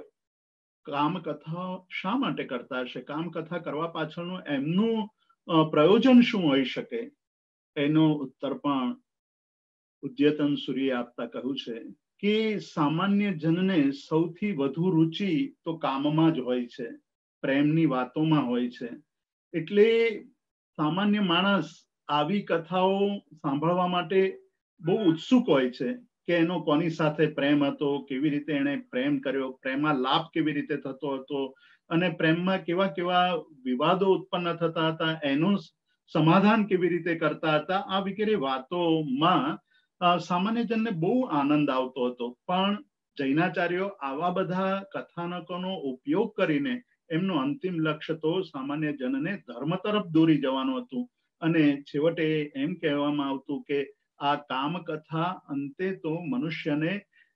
કામકથા શા માટે કરતા હશે? કામકથા કરવા પાછળનું એમનું પ્રયોજન શું હોઈ શકે? એનો ઉત્તર પણ ઉદ્યતન સૂર્ય આપતા કહ્યું છે કે સામાન્ય જનને સૌથી વધુ રુચિ તો કામમાં જ હોય છે, પ્રેમની વાતોમાં હોય છે. એટલે સામાન્ય માણસ આવી કથાઓ સાંભળવા માટે બહુ ઉત્સુક હોય છે કે એનો કોની સાથે પ્રેમ હતો, કેવી રીતે એને પ્રેમ કર્યો, પ્રેમમાં લાભ કેવી રીતે થતો હતો અને પ્રેમમાં કેવા કેવા વિવાદો ઉત્પન્ન થતા હતા, એનું સમાધાન કેવી રીતે કરતા હતા. આ વગેરે વાતોમાં સામાન્ય જનને બહુ આનંદ આવતો હતો. પણ જૈનાચાર્યો આવા બધા કથાનકોનો ઉપયોગ કરીને એમનું અંતિમ લક્ષ્ય તો સામાન્ય જનને ધર્મ તરફ દોરી જવાનું હતું. અને છેવટે એમ કહેવામાં આવતું કે આ કામકથા અંતે તો મનુષ્યને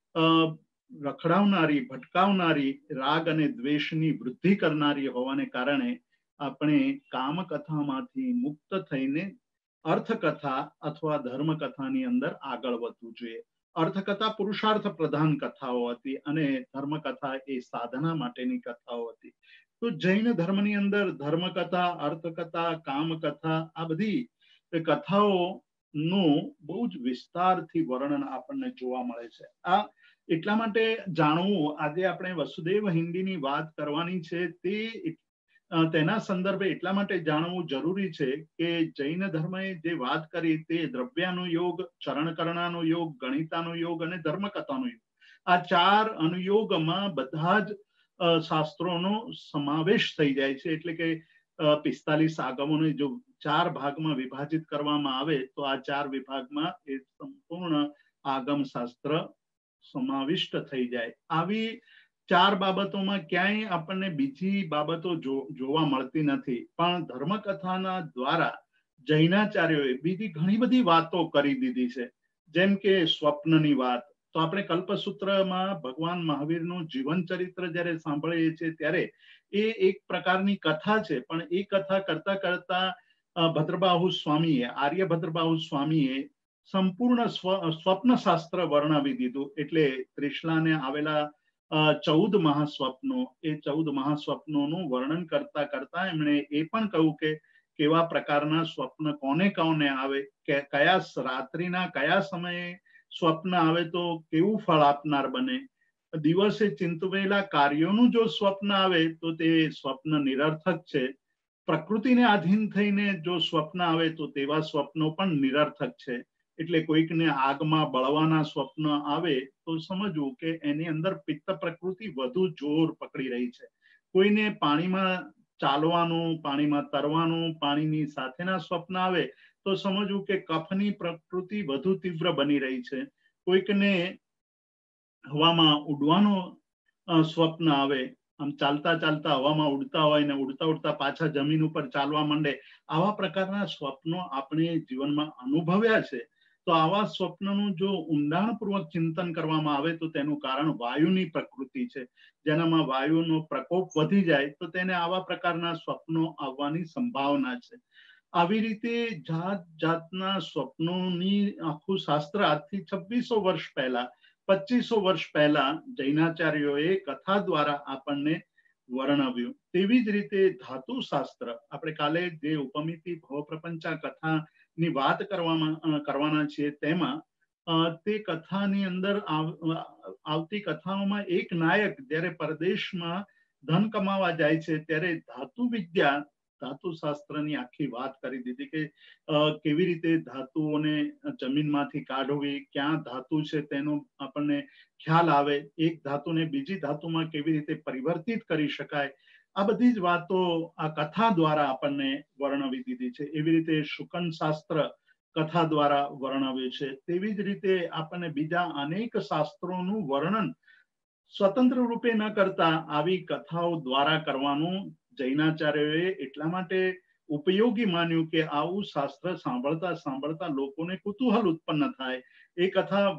રખડાવનારી, ભટકાવનારી, રાગ અને દ્વેષની વૃદ્ધિ કરનારી હોવાને કારણે આપણે કામકથામાંથી મુક્ત થઈને અર્થકથા અથવા ધર્મકથાની અંદર આગળ વધવું જોઈએ. અર્થકથા પુરુષાર્થ પ્રધાન કથાઓ હતી અને ધર્મકથા એ સાધના માટેની કથાઓ હતી. તો જૈન ધર્મની અંદર ધર્મકથા, અર્થકથા, કામકથા આ બધી કથાઓનું બહુ જ વિસ્તારથી વર્ણન આપણને જોવા મળે છે. આ એટલા માટે જાણવું, આજે આપણે વસુદેવ હિન્દીની વાત કરવાની છે તે તેના સંદર્ભે એટલા માટે જાણવું જરૂરી છે કે જૈન ધર્મએ જે વાત કરી તે દ્રવ્યાનુયોગ, ચરણકરણાનો યોગ, ગણિતાનો યોગ અને ધર્મકથાનો યોગ, આ ચાર અનુયોગમાં બધા જ શાસ્ત્રોનો સમાવેશ થઈ જાય છે. એટલે કે પિસ્તાલીસ આગમોને જો ચાર ભાગમાં વિભાજિત કરવામાં આવે તો આ ચાર વિભાગમાં એ સંપૂર્ણ આગમ શાસ્ત્ર સમાવિષ્ટ થઈ જાય. આવી ચાર બાબતોમાં ક્યાંય આપણને બીજી બાબતો જોવા મળતી નથી. પણ ધર્મકથાના દ્વારા જૈનાચાર્યોએ બીજી ઘણી બધી વાતો કરી દીધી છે. જેમ કે સ્વપ્નની વાત, તો આપણે કલ્પસૂત્રમાં ભગવાન મહાવીરનું જીવન ચરિત્ર જ્યારે સાંભળીએ છીએ ત્યારે એ એક પ્રકારની કથા છે. પણ એ કથા કરતા કરતા ભદ્રબાહુ સ્વામીએ, આર્ય ભદ્રબાહુ સ્વામીએ સંપૂર્ણ સ્વપ્ન શાસ્ત્ર વર્ણવી દીધું. એટલે ત્રિશલાને આવેલા ચૌદ મહાસ્વપ્નો, એ ચૌદ મહાસ્વપ્નોનું વર્ણન કરતા કરતા એમણે એ પણ કહ્યું કે કેવા પ્રકારના સ્વપ્ન કોને કોને આવે, કે કયા રાત્રિના કયા સમયે સ્વપ્ન આવે તો કેવું ફળ આપનાર બને. દિવસે ચિંતવેલા કાર્યોનું જો સ્વપ્ન આવે તો તે સ્વપ્ન નિરર્થક છે. પ્રકૃતિને આધીન થઈને જો સ્વપ્ન આવે તો તેવા સ્વપ્નો પણ નિરર્થક છે. એટલે કોઈકને આગમાં બળવાના સ્વપ્ન આવે તો સમજવું કે એની અંદર પિત્ત પ્રકૃતિ વધુ જોર પકડી રહી છે. કોઈને પાણીમાં ચાલવાનું, પાણીમાં તરવાનું, પાણીની સાથેના સ્વપ્ન આવે તો સમજવું કે કફની પ્રકૃતિ વધુ તીવ્ર બની રહી છે. કોઈકને હવામાં ઉડવાનું સ્વપ્ન આવે, આમ ચાલતા ચાલતા હવામાં ઉડતા હોય ને ઉડતા ઉડતા પાછા જમીન ઉપર ચાલવા માંડે, આવા પ્રકારના સ્વપ્નો આપણે જીવનમાં અનુભવ્યા છે. તો આવા સ્વપ્નનું જો ઊંડાણપૂર્વક ચિંતન કરવામાં આવે તો તેનું કારણ વાયુની પ્રકૃતિ છે. જેનામાં વાયુનો પ્રકોપ વધી જાય તો તેને આવા પ્રકારના સ્વપ્નો આવવાની સંભાવના છે. આવી રીતે જાત જાતના સ્વપ્નોની આખું શાસ્ત્ર આજથી છવ્વીસો વર્ષ પહેલા, પચીસો વર્ષ પહેલા જૈનાચાર્યોએ કથા દ્વારા આપણને વર્ણવ્યું. તેવી જ રીતે ધાતુ શાસ્ત્ર, આપણે કાલે જે ઉપમિતિ ભવ પ્રપંચા કથા ની વાત કરવામાં કરવાના છીએ તેમાં તે કથાની અંદર આવતી કથાઓમાં એક નાયક જ્યારે પરદેશમાં ધન કમાવા જાય છે ત્યારે ધાતુ વિદ્યા, ધાતુ શાસ્ત્રની આખી વાત કરી દીધી કે કેવી રીતે ધાતુઓને જમીનમાંથી કાઢવી, ક્યાં ધાતુ છે તેનો આપણને ખ્યાલ આવે, એક ધાતુને બીજી ધાતુમાં કેવી રીતે પરિવર્તિત કરી શકાય. આ બધી જ વાતો આ કથા દ્વારા આપણને વર્ણવી દીધી છે. એવી રીતે શુકન શાસ્ત્ર કથા દ્વારા વર્ણવ્યું છે. તેવી જ રીતે આપણને બીજા અનેક શાસ્ત્રોનું વર્ણન સ્વતંત્ર રૂપે ન કરતા આવી કથાઓ દ્વારા કરવાનું જૈનાચાર્યોએ એટલા માટે ઉપયોગી માન્યું કે આવું શાસ્ત્ર સાંભળતા સાંભળતા લોકોને કુતૂહલ ઉત્પન્ન થાય. એ કથા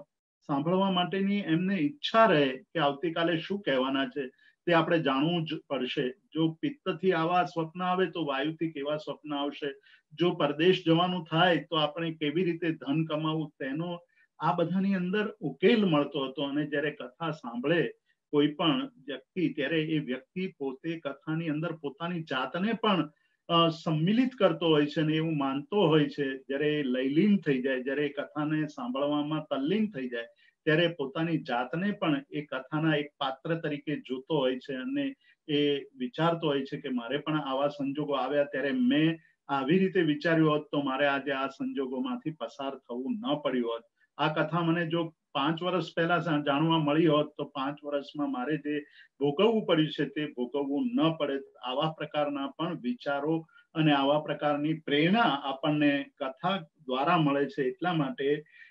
સાંભળવા માટેની એમને ઈચ્છા રહે કે આવતીકાલે શું કહેવાના છે તે આપણે જાણવું જ પડશે. જો પિત્તથી આવા સ્વપ્ન આવે તો વાયુથી કેવા સ્વપ્ન આવશે, જો પરદેશ જવાનું થાય તો આપણે કેવી રીતે ધન કમાવું, તેનો આ બધાની અંદર ઉકેલ મળતો હતો. અને જ્યારે કથા સાંભળે કોઈ પણ વ્યક્તિ ત્યારે એ વ્યક્તિ પોતે કથાની અંદર પોતાની જાતને પણ સંમિલિત કરતો હોય છે અને એવું માનતો હોય છે. જ્યારે લયલીન થઈ જાય, જ્યારે કથાને સાંભળવામાં તલ્લીન થઈ જાય, ત્યારે પોતાની જાતને પણ એ કથાના એક પાત્ર તરીકે જોતો હોય છે અને એ વિચારતો હોય છે કે મારે પણ આવા સંજોગો આવ્યા ત્યારે મેં આવી રીતે વિચાર્યું હોત તો મારે આજે આ સંજોગોમાંથી પસાર થવું ન પડ્યું હોત. આ કથા મને જો પાંચ વર્ષ પહેલા જાણવા મળી હોત તો પાંચ વર્ષમાં મારે જે ભોગવવું પડ્યું છે તે ભોગવવું ન પડે. આવા પ્રકારના પણ વિચારો અને આવા પ્રકારની પ્રેરણા આપણને કથા દ્વારા મળે છે. એટલા માટે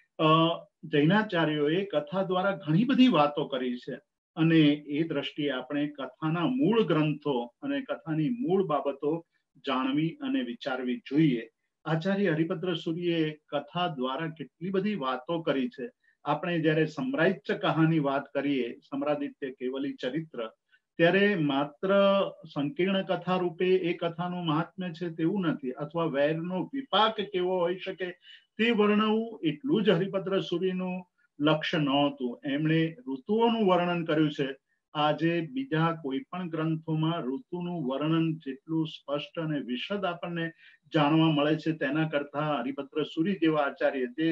જૈનાચાર્યોએ કથા દ્વારા ઘણી બધી વાતો કરી છે અને એ દ્રષ્ટિએ આપણે કથાના મૂળ ગ્રંથો અને કથાની મૂળ બાબતો જાણવી અને વિચારવી જોઈએ. આચાર્ય હરિભદ્ર સૂરીએ કથા દ્વારા કેટલી બધી વાતો કરી છે. આપણે જયારે સમ્રાજ્ય કહાની વાત કરીએ, સમ્રાદિત્ય કેવલી ચરિત્ર, ત્યારે માત્ર સંકીર્ણ કથા રૂપે એ કથાનું મહાત્મ્ય છે તેવું નથી, અથવા વૈરનો વિપાક કેવો હોઈ શકે તે વર્ણવું એટલું જ હરિભદ્ર સૂરીનું લક્ષ્ય નહોતું. એમણે ઋતુઓનું વર્ણન કર્યું છે. આજે બીજા કોઈ પણ ગ્રંથોમાં ઋતુનું વર્ણન જેટલું સ્પષ્ટ અને વિશદ આપણને જાણવા મળે છે તેના કરતા હરિભદ્ર સૂરી જેવા આચાર્ય જે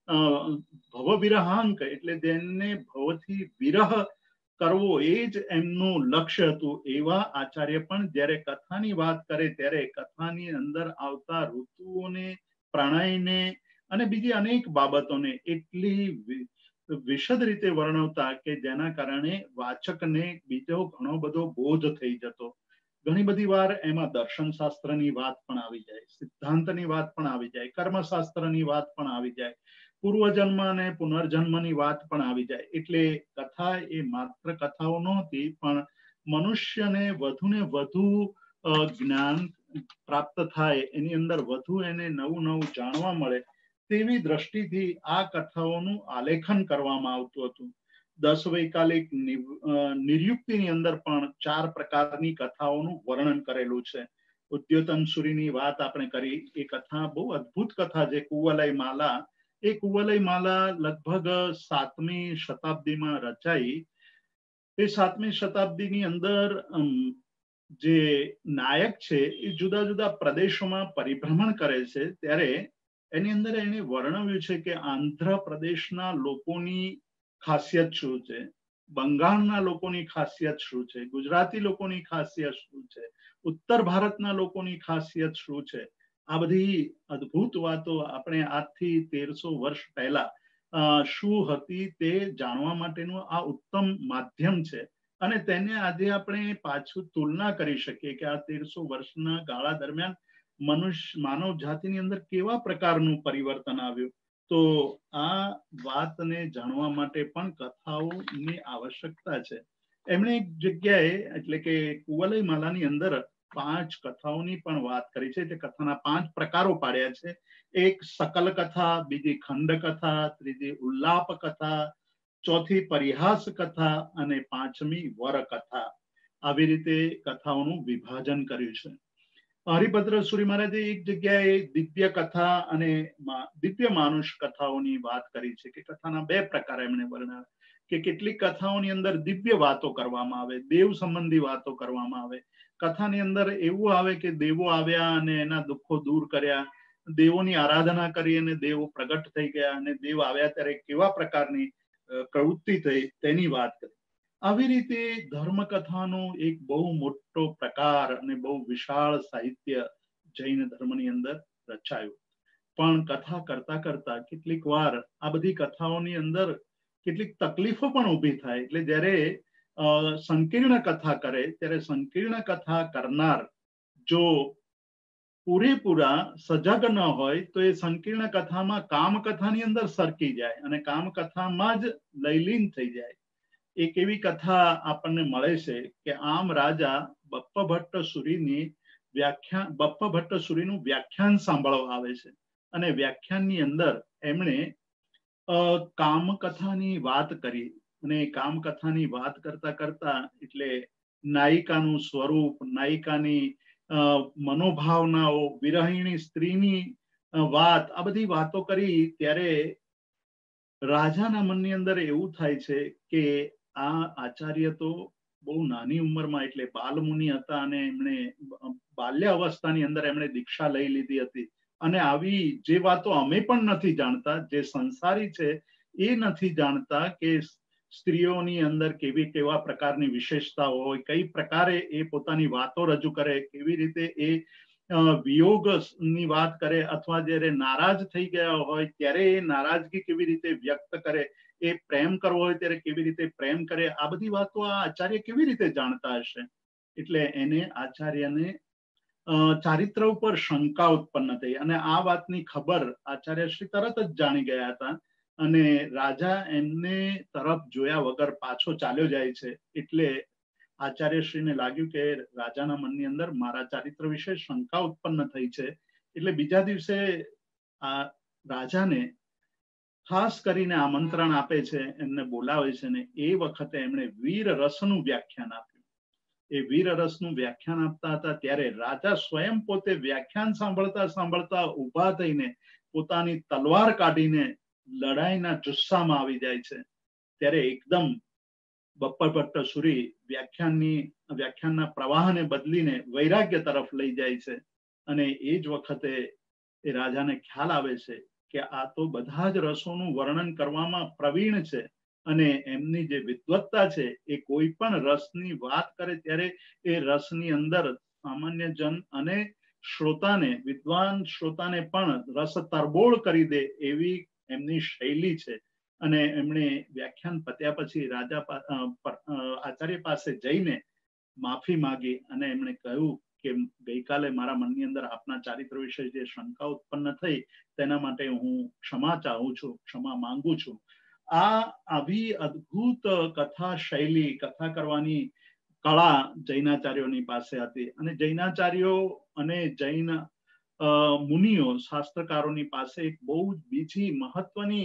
ભવ વિરહાંક એટલે જેને ભવથી વિરહ કરવો એ જ એમનું લક્ષ્ય હતું, એવા આચાર્ય પણ જ્યારે કથાની વાત કરે ત્યારે કથાની અંદર આવતા ઋતુઓને, પ્રણયને અને બીજી અનેક બાબતોને એટલી વિશદ રીતે વર્ણવતા કે જેના કારણે વાચકને બીજો ઘણો બધો બોધ થઈ જતો. ઘણી બધી વાર એમાં દર્શન શાસ્ત્રની વાત પણ આવી જાય, સિદ્ધાંતની વાત પણ આવી જાય, કર્મશાસ્ત્રની વાત પણ આવી જાય, પૂર્વજન્મ અને પુનર્જન્મની વાત પણ આવી જાય. એટલે કથા એ માત્ર કથાઓ નહોતી, પણ મનુષ્યને વધુ ને વધુ જ્ઞાન પ્રાપ્ત થાય, એની અંદર વધુ એને નવું નવું જાણવા મળે તેવી દ્રષ્ટિથી આ કથાઓનું આલેખન કરવામાં આવતું હતું. દસ વૈકાલિક નિર્યુક્તિની અંદર પણ ચાર પ્રકારની કથાઓનું વર્ણન કરેલું છે. ઉદ્યોતન સૂરીની વાત આપણે કરી, એ કથા બહુ અદ્ભુત કથા છે, કુવલય માલા. એ કુવલય માલા લગભગ સાતમી શતાબ્દીમાં રચાઈ. એ સાતમી શતાબ્દીની અંદર જે નાયક છે એ જુદા જુદા પ્રદેશોમાં પરિભ્રમણ કરે છે, ત્યારે એની અંદર એને વર્ણવ્યું છે કે આંધ્ર પ્રદેશના લોકોની ખાસિયત શું છે, બંગાળના લોકોની ખાસિયત શું છે, ગુજરાતી લોકોની ખાસિયત શું છે, ઉત્તર ભારતના લોકોની ખાસિયત શું છે. આ બધી અદ્ભુત વાતો આપણે આજથી તેરસો વર્ષ પહેલા શું હતી તે જાણવા માટેનું આ ઉત્તમ માધ્યમ છે. અને તેને આજે આપણે પાછું તુલના કરી શકીએ કે આ તેરસો વર્ષના ગાળા દરમિયાન મનુષ્ય માનવ જાતિની અંદર કેવા પ્રકારનું પરિવર્તન આવ્યું. તો આ વાતને જાણવા માટે પણ કથાઓની આવશ્યકતા છે. એમણે એક જગ્યાએ એટલે કે કુવલય માલાની અંદર પાંચ કથાઓની પણ વાત કરી છે. એટલે કથાના પાંચ પ્રકારો પાડ્યા છે. એક સકલ કથા, બીજી ખંડ કથા, ત્રીજી ઉલ્લાપ કથા, ચોથી પરિહાસ કથા અને પાંચમી વર કથા. આવી રીતે કથાઓનું વિભાજન કર્યું છે. હરિભદ્ર સૂરી મહારાજે એક જગ્યાએ દિવ્ય કથા અને દિવ્ય માનુષ કથાઓની વાત કરી છે કે કથાના બે પ્રકાર એમણે વર્ણવ્યા કે કેટલીક કથાઓની અંદર દિવ્ય વાતો કરવામાં આવે, દેવ સંબંધી વાતો કરવામાં આવે. કથાની અંદર એવું આવે કે દેવો આવ્યા અને એના દુઃખો દૂર કર્યા, દેવોની આરાધના કરી અને દેવો પ્રગટ થઈ ગયા, અને દેવ આવ્યા ત્યારે કેવા પ્રકારની પ્રવૃત્તિ થઈ તેની વાત કરી. આવી રીતે ધર્મકથાનો એક બહુ મોટો પ્રકાર અને બહુ વિશાળ સાહિત્ય જૈન ધર્મની અંદર રચાયું. પણ કથા કરતા કરતા કેટલીક વાર આ બધી કથાઓની અંદર કેટલીક તકલીફો પણ ઊભી થાય. એટલે જ્યારે સંકીર્ણ કથા કરે ત્યારે સંકીર્ણ કથા કરનાર જો પૂરેપૂરા સજગ ન હોય તો એ સંકીર્ણ કથામાં કામકથાની અંદર સરકી જાય અને કામકથામાં જ લયલીન થઈ જાય. એક એવી કથા આપણને મળે છે કે આમ રાજા બપ્પા ભટ્ટ સૂરીની વ્યાખ્યાન બપ્પા ભટ્ટ સૂરીનું વ્યાખ્યાન સાંભળવા આવે છે અને વ્યાખ્યાનની અંદર એમણે કામકથાની વાત કરી અને કામકથાની વાત કરતા કરતા એટલે નાયિકાનું સ્વરૂપ, નાયિકાની મનોભાવનાઓ, વિરહિણી સ્ત્રીની વાત, આ બધી વાતો કરી ત્યારે રાજાના મનની અંદર એવું થાય છે કે આ આચાર્ય તો બહુ નાની ઉંમરમાં એટલે બાલમુનિ હતા અને એમણે બાલ્ય અવસ્થાની અંદર એમણે દીક્ષા લઈ લીધી હતી અને આવી જે વાતો અમે પણ નથી જાણતા, જે સંસારી છે એ નથી જાણતા કે સ્ત્રીઓની અંદર કેવી કેવા પ્રકારની વિશેષતાઓ હોય, કઈ પ્રકારે એ પોતાની વાતો રજૂ કરે, કેવી રીતે એ વિયોગની વાત કરે અથવા જ્યારે નારાજ થઈ ગયા હોય ત્યારે એ નારાજગી કેવી રીતે વ્યક્ત કરે, એ પ્રેમ કરવો હોય ત્યારે કેવી રીતે પ્રેમ કરે, આ બધી વાતો આ આચાર્ય કેવી રીતે જાણતા હશે? એટલે એને આચાર્યને ચારિત્ર ઉપર શંકા ઉત્પન્ન થઈ અને આ વાતની ખબર આચાર્યશ્રી તરત જ જાણી ગયા હતા અને રાજા એમને તરફ જોયા વગર પાછો ચાલ્યો જાય છે. એટલે આચાર્યશ્રીને લાગ્યું કે રાજાના મનની અંદર મારા ચારિત્ર વિશે શંકા ઉત્પન્ન થઈ છે. એટલે બીજા દિવસે આ રાજાને ખાસ કરીને આમંત્રણ આપે છે, એમને બોલાવે છે ને એ વખતે એમણે વીર રસનું વ્યાખ્યાન આપ્યું. એ વીર રસનું વ્યાખ્યાન આપતા હતા ત્યારે રાજા સ્વયં પોતે વ્યાખ્યાન સાંભળતા સાંભળતા ઉભા થઈને પોતાની તલવાર કાઢીને લડાઈના જુસ્સામાં આવી જાય છે. ત્યારે એકદમ બપ્પર ભટ્ટ સુરી વ્યાખ્યાનની વ્યાખ્યાનના પ્રવાહને બદલીને વૈરાગ્ય તરફ લઈ જાય છે અને એ જ વખતે એ રાજાને ખ્યાલ આવે છે કે આ તો બધા જ રસોનું વર્ણન કરવામાં પ્રવીણ છે અને એમની જે વિદ્વત્તા છે એ કોઈ પણ રસની વાત કરે ત્યારે એ રસની અંદર સામાન્ય જન અને શ્રોતાને, વિદ્વાન શ્રોતાને પણ રસ તરબોળ કરી દે એવી એમની શૈલી છે. અને એમણે વ્યાખ્યાન પત્યા પછી રાજા આચાર્ય પાસે જઈને માફી માંગી અને એમણે કહ્યું કે ગઈકાલે મારા મનની અંદર આપના ચારિત્ર વિશે જે શંકા ઉત્પન્ન થઈ તેના માટે હું ક્ષમા ચાહું છું, ક્ષમા માંગુ છું. આ આવી અદ્ભુત કથા શૈલી, કથા કરવાની કળા જૈનાચાર્યોની પાસે હતી અને જૈનાચાર્યો અને જૈન મુનિઓ, શાસ્ત્રકારોની પાસે એક બહુ જ બીજી મહત્વની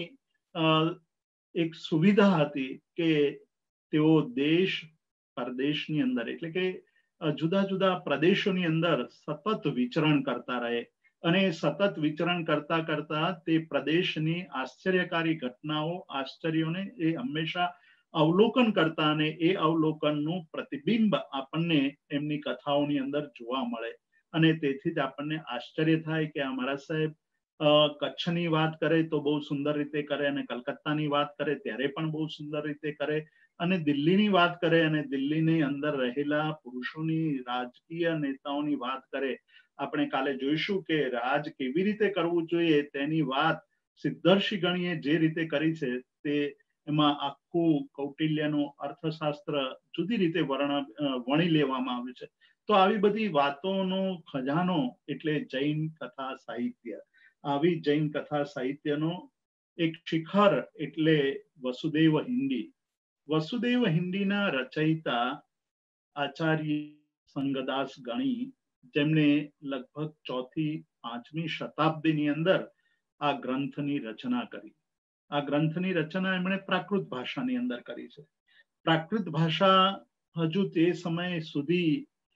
એક સુવિધા હતી કે તેઓ દેશ પરદેશની અંદર એટલે કે જુદા જુદા પ્રદેશોની અંદર સતત વિચરણ કરતા રહે અને સતત વિચરણ કરતા કરતા તે પ્રદેશની આશ્ચર્યકારી ઘટનાઓ, આશ્ચર્યોને એ હંમેશા અવલોકન કરતા અને એ અવલોકનનું પ્રતિબિંબ આપણને એમની કથાઓની અંદર જોવા મળે અને તેથી જ આપણને આશ્ચર્ય થાય કે અમારા સાહેબ કચ્છની વાત કરે તો બહુ સુંદર રીતે કરે અને કલકત્તાની વાત કરે ત્યારે પણ બહુ સુંદર રીતે કરે અને દિલ્હીની વાત કરે અને દિલ્હીની અંદર રહેલા પુરુષોની, રાજકીય નેતાઓની વાત કરે. આપણે કાલે જોઈશું કે રાજ કેવી રીતે કરવું જોઈએ તેની વાત સિદ્ધર્ષિ ગણીએ જે રીતે કરી છે તે એમાં આખું કૌટિલ્યનું અર્થશાસ્ત્ર જુદી રીતે વર્ણ વણી લેવામાં આવ્યું છે. તો આવી બધી વાતોનો ખજાનો એટલે જૈન કથા સાહિત્ય. આવી જૈન કથા સાહિત્યનો એક શિખર એટલે વસુદેવ હિન્દી. વસુદેવ હિન્દીના રચયિતા આચાર્ય સંગદાસ ગણી, જેમણે લગભગ ચોથી પાંચમી શતાબ્દીની અંદર આ ગ્રંથની રચના કરી. આ ગ્રંથની રચના એમણે પ્રાકૃત ભાષાની અંદર કરી છે. પ્રાકૃત ભાષા હજુ તે સમય સુધી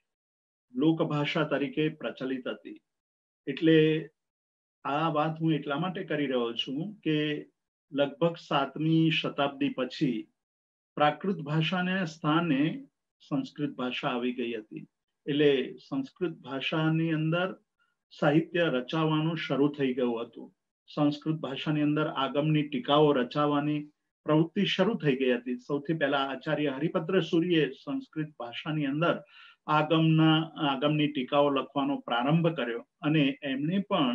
લોકભાષા તરીકે પ્રચલિત હતી. એટલે આ વાત હું એટલા માટે કરી રહ્યો છું કે લગભગ સાતમી શતાબ્દી પછી પ્રાકૃત ભાષાના સ્થાને સંસ્કૃત ભાષા આવી ગઈ હતી. એટલે સંસ્કૃત ભાષાની અંદર સાહિત્ય રચાવાનું શરૂ થઈ ગયું હતું. સંસ્કૃત ભાષાની અંદર આગમની ટીકાઓ રચાવાની પ્રવૃત્તિ શરૂ થઈ ગઈ હતી. સૌથી પહેલા આચાર્ય હરિભદ્ર સૂરીએ સંસ્કૃત ભાષાની અંદર આગમના આગમની ટીકાઓ લખવાનો પ્રારંભ કર્યો અને એમણે પણ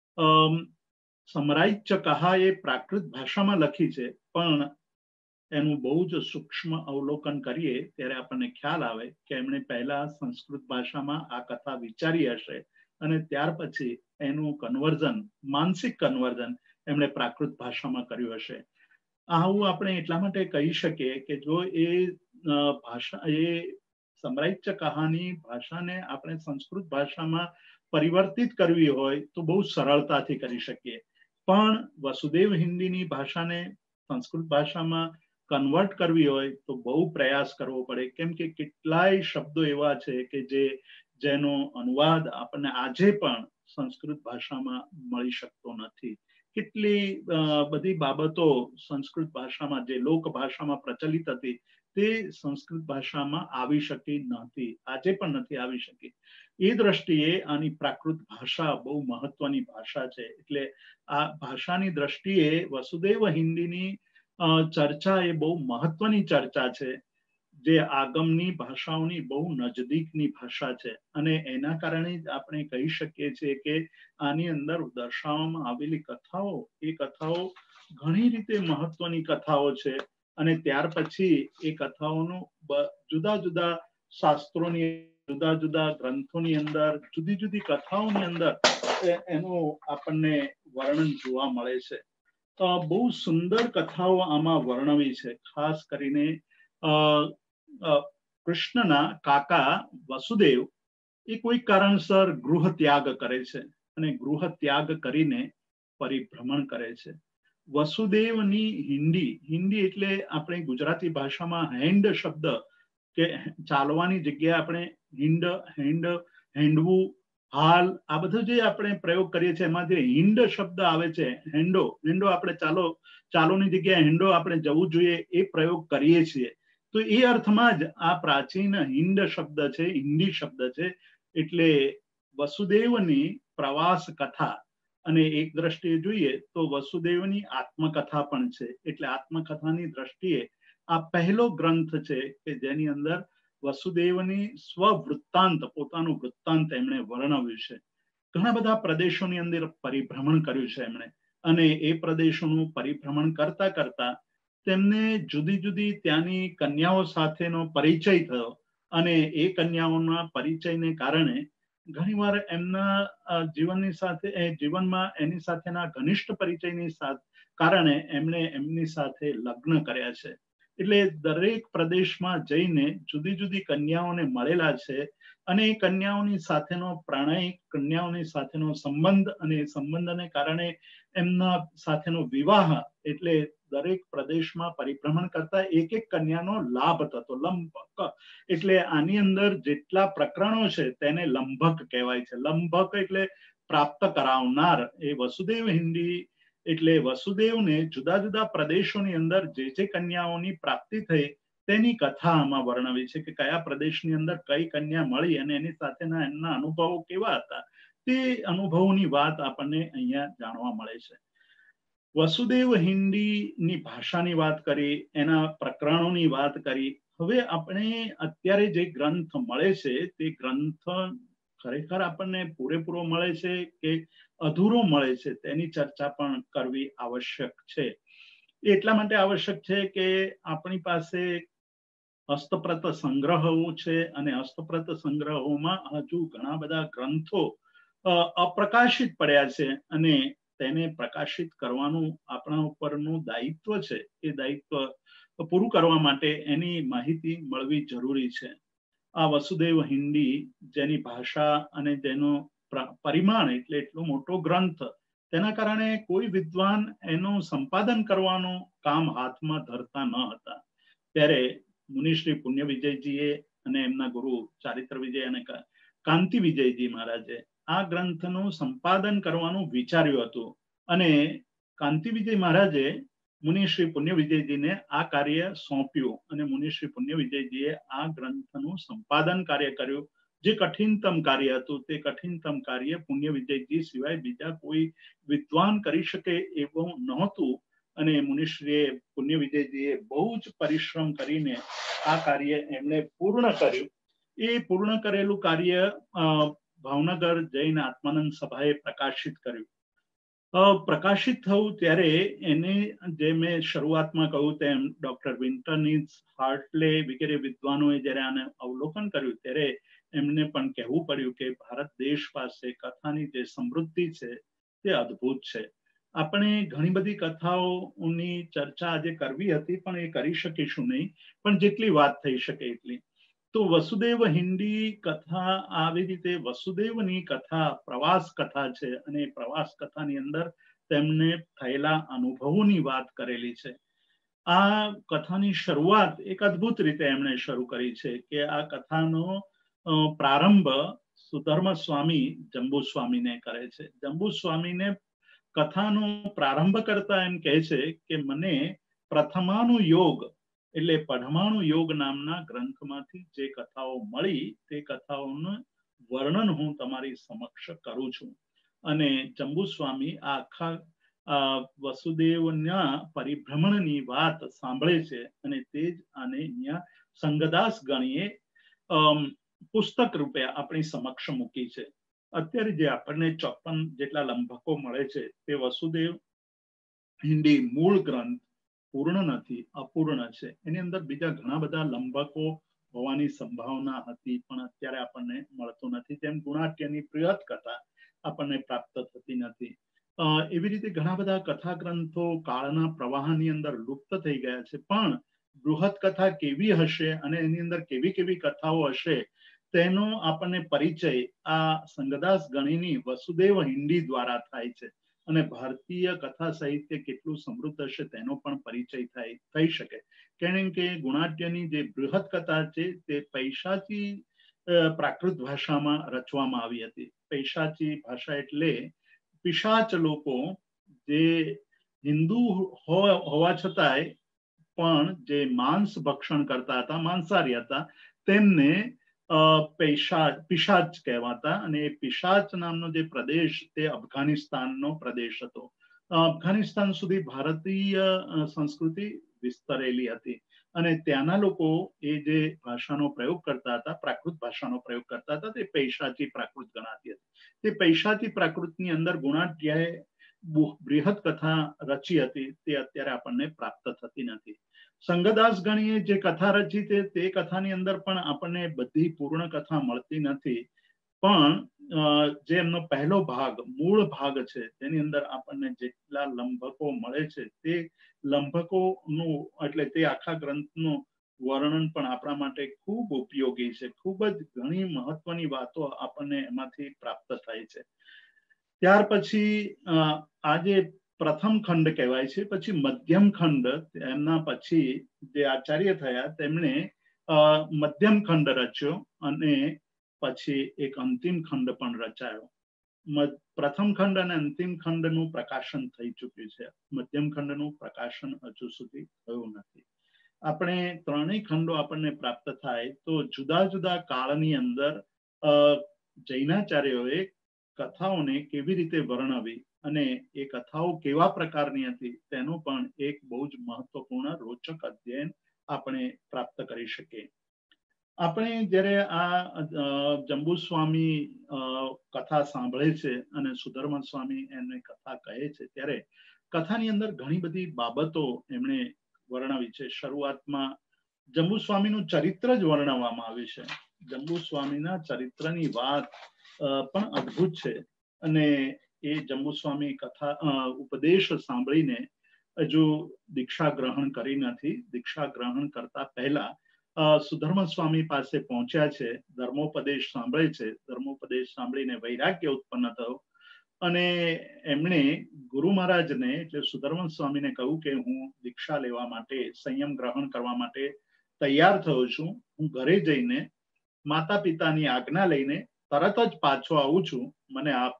સમરાઈચ્ય કહા એ પ્રાકૃત ભાષામાં લખી છે, પણ એનું બહુ જ સૂક્ષ્મ અવલોકન કરીએ ત્યારે આપણને ખ્યાલ આવે કે એમણે પહેલા સંસ્કૃત ભાષામાં આ કથા વિચારી હશે અને ત્યાર પછી એનું કન્વર્ઝન, માનસિક કન્વર્ઝન એમણે પ્રાકૃત ભાષામાં કર્યું હશે. આવું આપણે એટલા માટે કહી શકીએ કે જો એ ભાષા એ સમરાઈચ્ય કહાની ભાષાને આપણે સંસ્કૃત ભાષામાં પરિવર્તિત કરવી હોય તો બહુ સરળતાથી કરી શકીએ. પણ વસુદેવ હિન્દીની ભાષાને સંસ્કૃત ભાષામાં કન્વર્ટ કરવી હોય તો બહુ પ્રયાસ કરવો પડે, કેમ કે કેટલાય શબ્દો એવા છે કે જે જેનો અનુવાદ આપણને આજે પણ સંસ્કૃત ભાષામાં મળી શકતો નથી. કેટલી બધી બાબતો સંસ્કૃત ભાષામાં જે લોક ભાષામાં પ્રચલિત હતી તે સંસ્કૃત ભાષામાં આવી શકી નથી, આજે પણ નથી આવી શકી. એ દ્રષ્ટિએ આની પ્રાકૃત ભાષા બહુ મહત્વની ભાષા છે. એટલે આ ભાષાની દ્રષ્ટિએ વસુદેવ હિન્દીની ચર્ચા એ બહુ મહત્વની ચર્ચા છે, જે આગમની ભાષાઓની બહુ નજદીકની ભાષા છે. અને એના કારણે જ આપણે કહી શકીએ છીએ કે આની અંદર દર્શાવવામાં આવેલી કથાઓ એ કથાઓ ઘણી રીતે મહત્વની કથાઓ છે. અને ત્યાર પછી એ કથાઓનું જુદા જુદા શાસ્ત્રોની જુદા જુદા ગ્રંથોની અંદર જુદી જુદી કથાઓની અંદર એનું આપણને વર્ણન જોવા મળે છે. બહુ સુંદર કથાઓ આમાં વર્ણવી છે. ખાસ કરીને કૃષ્ણના કાકા વસુદેવ એ કોઈ કારણસર ગૃહ ત્યાગ કરે છે અને ગૃહ ત્યાગ કરીને પરિભ્રમણ કરે છે. વસુદેવની હિન્દી હિન્દી એટલે આપણે ગુજરાતી ભાષામાં હેન્ડ શબ્દ કે ચાલવાની જગ્યાએ આપણે હિન્ડ હેન્ડ હેન્ડવું હાલ આ બધું જે આપણે પ્રયોગ કરીએ છીએ એમાં જે હિન્ડ શબ્દ આવે છે, હેન્ડો હેન્ડો આપણે ચાલો ચાલોની જગ્યાએ હેન્ડો આપણે જવું જોઈએ એ પ્રયોગ કરીએ છીએ. તો એ અર્થમાં જ આ પ્રાચીન હિન્દ શબ્દ છે, હિન્દી શબ્દ છે. એટલે વસુદેવની પ્રવાસ કથા અને એક દ્રષ્ટિએ જોઈએ તો વસુદેવની આત્મકથા પણ છે. એટલે આત્મકથાની દ્રષ્ટિએ આ પહેલો ગ્રંથ છે કે જેની અંદર વસુદેવની સ્વવૃત્તાંત પોતાનું વૃત્તાંત એમણે વર્ણવ્યું છે. ઘણા બધા પ્રદેશોની અંદર પરિભ્રમણ કર્યું છે એમણે, અને એ પ્રદેશોનું પરિભ્રમણ કરતા કરતા તેમને જુદી જુદી ત્યાંની કન્યાઓ સાથેનો પરિચય થયો અને એ કન્યાઓના પરિચયને કારણે ઘણીવાર એમના જીવનની સાથે જીવનમાં એની સાથેના ઘનિષ્ઠ પરિચયની કારણે એમણે એમની સાથે લગ્ન કર્યા છે. એટલે દરેક પ્રદેશમાં જઈને જુદી જુદી કન્યાઓને મળેલા છે અને એ કન્યાઓની સાથેનો પ્રણય, કન્યાઓની સાથેનો સંબંધ અને સંબંધને કારણે એમના સાથેનો વિવાહ, એટલે દરેક પ્રદેશમાં પરિભ્રમણ કરતા એક એક કન્યાનો લાભ થતો. લંબક એટલે આની અંદર જેટલા પ્રકરણો છે તેને લંબક કહેવાય છે. લંબક એટલે પ્રાપ્ત કરાવનાર. એ વસુદેવ હિન્દી એટલે વસુદેવને જુદા જુદા પ્રદેશોની અંદર જે જે કન્યાઓની પ્રાપ્તિ થઈ તેની કથા આમાં વર્ણવી છે કે કયા પ્રદેશની અંદર કઈ કન્યા મળી અને એની સાથેના એમના અનુભવો કેવા હતા. તે અનુભવોની વાત આપણને અહીંયા જાણવા મળે છે. વસુદેવ હિન્દીની ભાષાની વાત કરી, એના પ્રકરણોની વાત કરી. હવે આપણે અત્યારે જે ગ્રંથ મળે છે તે ગ્રંથ ખરેખર આપણને પૂરેપૂરો મળે છે કે અધૂરો મળે છે તેની ચર્ચા પણ કરવી આવશ્યક છે. એટલા માટે આવશ્યક છે કે આપણી પાસે હસ્તપ્રત સંગ્રહો છે અને હસ્તપ્રત સંગ્રહોમાં હજુ ઘણા બધા ગ્રંથો અપ્રકાશિત પડ્યા છે અને તેને પ્રકાશિત કરવાનું આપણા ઉપરનું દાયિત્વ છે. એ દાયિત્વ પૂરું કરવા માટે એની માહિતી મળવી જરૂરી છે. આ વસુદેવ હિન્દી જેની ભાષા અને જેનો પરિમાણ એટલે એટલો મોટો ગ્રંથ, તેના કારણે કોઈ વિદ્વાન એનું સંપાદન કરવાનું કામ હાથમાં ધરતા ન હતા. ત્યારે મુનિશ્રી પુણ્ય વિજયજીએ અને એમના ગુરુ ચારિત્ર વિજય અને કાંતિ વિજયજી મહારાજે આ ગ્રંથનું સંપાદન કરવાનું વિચાર્યું હતું અને કાંતિ વિજય મહારાજે મુનિશ્રી પુણ્ય વિજયજીને આ કાર્ય સોંપ્યું અને મુનિશ્રી પુણ્ય વિજયજીએ આ ગ્રંથનું સંપાદન કાર્ય કર્યું. જે કઠિનતમ કાર્ય હતું તે કઠિનતમ કાર્ય પુણ્ય વિજયજી સિવાય બીજા કોઈ વિદ્વાન કરી શકે એવું નહોતું અને મુનિશ્રીએ પુણ્ય વિજયજીએ બહુ જ પરિશ્રમ કરીને આ કાર્ય એમણે પૂર્ણ કર્યું. એ પૂર્ણ કરેલું કાર્ય ભાવનગર જૈન આત્માનંદ સભાએ પ્રકાશિત કર્યું. પ્રકાશિત થયું ત્યારે એને જે મેં શરૂઆતમાં કહ્યું તેમ ડોક્ટર વિન્ટરનીઝ, હાર્ટલે વગેરે વિદ્વાનોએ જ્યારે આને અવલોકન કર્યું ત્યારે એમને પણ કહેવું પડ્યું કે ભારત દેશ પાસે કથાની જે સમૃદ્ધિ છે તે અદ્ભુત છે. આપણે ઘણી બધી કથાઓની ચર્ચા આજે કરવી હતી પણ એ કરી શકીશું નહીં, પણ જેટલી વાત થઈ શકે એટલી. તો વસુદેવ હિન્દી કથા આવી રીતે વસુદેવની કથા પ્રવાસ કથા છે અને પ્રવાસ કથાની અંદર તેમને થયેલા અનુભવોની વાત કરેલી છે. આ કથાની શરૂઆત એક અદ્ભુત રીતે એમણે શરૂ કરી છે કે આ કથાનો પ્રારંભ સુધર્મ સ્વામી જંબુ સ્વામીને કરે છે. જંબુ સ્વામીને કથાનો પ્રારંભ કરતા એમ કહે છે કે મને પ્રથમાનું યોગ એટલે પઢમાણું યોગ નામના ગ્રંથમાંથી જે કથાઓ મળી તે કથાઓનું વર્ણન હું તમારી સમક્ષ કરું છું. અને જંબુ સ્વામી આ આખા વસુદેવના પરિભ્રમણની વાત સાંભળે છે અને તે જ આને અહીંયા સંગદાસ ગણીએ પુસ્તક રૂપે આપણી સમક્ષ મૂકી છે. અત્યારે જે આપણને ચોપન જેટલા લંબકો મળે છે તે વસુદેવ હિન્દી મૂળ ગ્રંથ પૂર્ણ નથી, અપૂર્ણ છે. એની અંદર બીજા ઘણા બધા લંબકો હોવાની સંભાવના હતી પણ અત્યારે આપણને મળતું નથી. જેમ ગુણાટ્યની બૃહદ કથા આપણને પ્રાપ્ત થતી નથી. એવી રીતે ઘણા બધા કથા ગ્રંથો કાળના પ્રવાહની અંદર લુપ્ત થઈ ગયા છે. પણ બૃહદ કથા કેવી હશે અને એની અંદર કેવી કેવી કથાઓ હશે તેનો આપણને પરિચય આ સંગદાસ ગણીની વસુદેવ હિન્દી દ્વારા થાય છે. અને ભારતીય કથા સાહિત્ય કેટલું સમૃદ્ધ હશે તેનો પણ પરિચય થાય થઈ શકે. કારણ કે ગુણાટ્યની જે બૃહદ કથા છે તે પૈશાચી પ્રાકૃત ભાષામાં રચવામાં આવી હતી. પૈશાચી ભાષા એટલે પિશાચ લોકો જે હિન્દુ હોવા છતાંય પણ જે માંસ ભક્ષણ કરતા હતા, માંસાહારી હતા, તેમને પૈશાચ પિશાચ કહેવાતા. અને પિશાચ નામનો જે પ્રદેશ તે અફઘાનિસ્તાનનો પ્રદેશ હતો. અફઘાનિસ્તાન સુધી ભારતીય સંસ્કૃતિ વિસ્તરેલી હતી અને ત્યાંના લોકો એ જે ભાષાનો પ્રયોગ કરતા હતા, પ્રાકૃત ભાષાનો પ્રયોગ કરતા હતા, તે પૈશાચી પ્રાકૃત ગણાતી હતી. તે પૈશાચી પ્રાકૃતની અંદર ગુણાટ્યાએ બૃહદ કથા રચી હતી તે અત્યારે આપણને પ્રાપ્ત થતી નથી. સંગદાસ ગણીએ જે કથા રચી તે તે કથાની અંદર પણ આપણને બધી પૂર્ણ કથા મળતી નથી. પણ જે એમનો પહેલો ભાગ મૂળ ભાગ છે તેની અંદર આપણને જેટલા લંબકો મળે છે તે લંબકોનું એટલે તે આખા ગ્રંથનું વર્ણન પણ આપણા માટે ખૂબ ઉપયોગી છે. ખૂબ જ ઘણી મહત્વની વાતો આપણને એમાંથી પ્રાપ્ત થાય છે. ત્યાર પછી આજે પ્રથમ ખંડ કહેવાય છે. પછી મધ્યમ ખંડ એમના પછી જે આચાર્ય થયા તેમણે મધ્યમ ખંડ રચ્યો અને પછી એક અંતિમ ખંડ પણ રચાયો. પ્રથમ ખંડ અને અંતિમ ખંડનું પ્રકાશન થઈ ચૂક્યું છે. મધ્યમ ખંડનું પ્રકાશન હજુ સુધી થયું નથી. આપણે ત્રણેય ખંડો આપણને પ્રાપ્ત થાય તો જુદા જુદા કાળની અંદર જૈનાચાર્યોએ કથાઓને કેવી રીતે વર્ણવી અને એ કથાઓ કેવા પ્રકારની હતી તેનો પણ એક બહુ જ મહત્વપૂર્ણ રોચક અધ્યયન આપણે પ્રાપ્ત કરી શકીએ. આપણે જ્યારે આ જંબુ સ્વામી કથા સાંભળે છે અને સુધર્મ સ્વામી એમને કથા કહે છે ત્યારે કથાની અંદર ઘણી બધી બાબતો એમણે વર્ણવી છે. શરૂઆતમાં જંબુ સ્વામીનું ચરિત્ર જ વર્ણવવામાં આવ્યું છે. જંબુ સ્વામીના ચરિત્રની વાત પણ અદ્ભુત છે અને એ જંબુ સ્વામી કથા ઉપદેશ સાંભળીને હજુ દીક્ષા ગ્રહણ કરી નથી. દીક્ષા ગ્રહણ કરતા પહેલા સુધર્મ સ્વામી પાસે પહોંચ્યા છે, ધર્મોપદેશ સાંભળે છે. ધર્મોપદેશ સાંભળીને વૈરાગ્ય ઉત્પન્ન થયો અને એમણે ગુરુ મહારાજને એટલે સુધર્મ સ્વામીને કહ્યું કે હું દીક્ષા લેવા માટે, સંયમ ગ્રહણ કરવા માટે તૈયાર થયો છું. હું ઘરે જઈને માતા પિતાની આજ્ઞા લઈને તરત જ પાછો આવું છું. મને આપ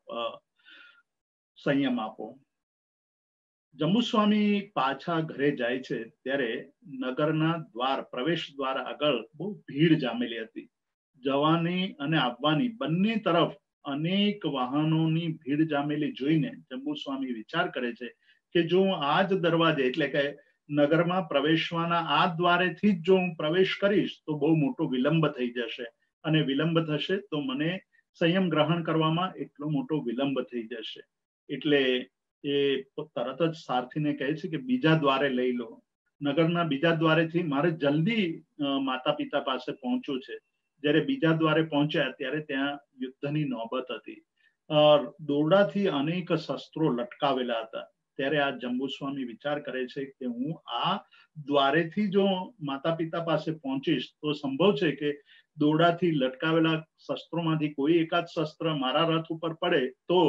સંયમ આપો. જંબુ સ્વામી પાછા ઘરે જાય છે ત્યારે નગરના દ્વાર પ્રવેશ દ્વાર આગળ બહુ ભીડ જામેલી હતી. જવાની અને આવવાની બંને તરફ અનેક વાહનોની ભીડ જામેલી જોઈને જંબુ સ્વામી વિચાર કરે છે કે જો હું આ જ દરવાજે એટલે કે નગરમાં પ્રવેશવાના આ દ્વારેથી જ જો હું પ્રવેશ કરીશ તો બહુ મોટો વિલંબ થઈ જશે અને વિલંબ થશે તો મને સંયમ ગ્રહણ કરવામાં એટલો મોટો વિલંબ થઈ જશે. એટલે એ તરત જ સારથીને કહે છે કે બીજા દ્વારે લઈ લો. નગરના બીજા દ્વારેથી મારે જલ્દી માતા પિતા પાસે પહોંચવું છે. જ્યારે બીજા દ્વારે પહોંચ્યા ત્યારે ત્યાં યુદ્ધની નોબત હતી. દોરડાથી અનેક શસ્ત્રો લટકાવેલા હતા. ત્યારે આ જંબુ સ્વામી વિચાર કરે છે કે હું આ દ્વારેથી જો માતા પિતા પાસે પહોંચીશ તો સંભવ છે કે દોરડાથી લટકાવેલા શસ્ત્રોમાંથી કોઈ એકાદ શસ્ત્ર મારા રથ ઉપર પડે તો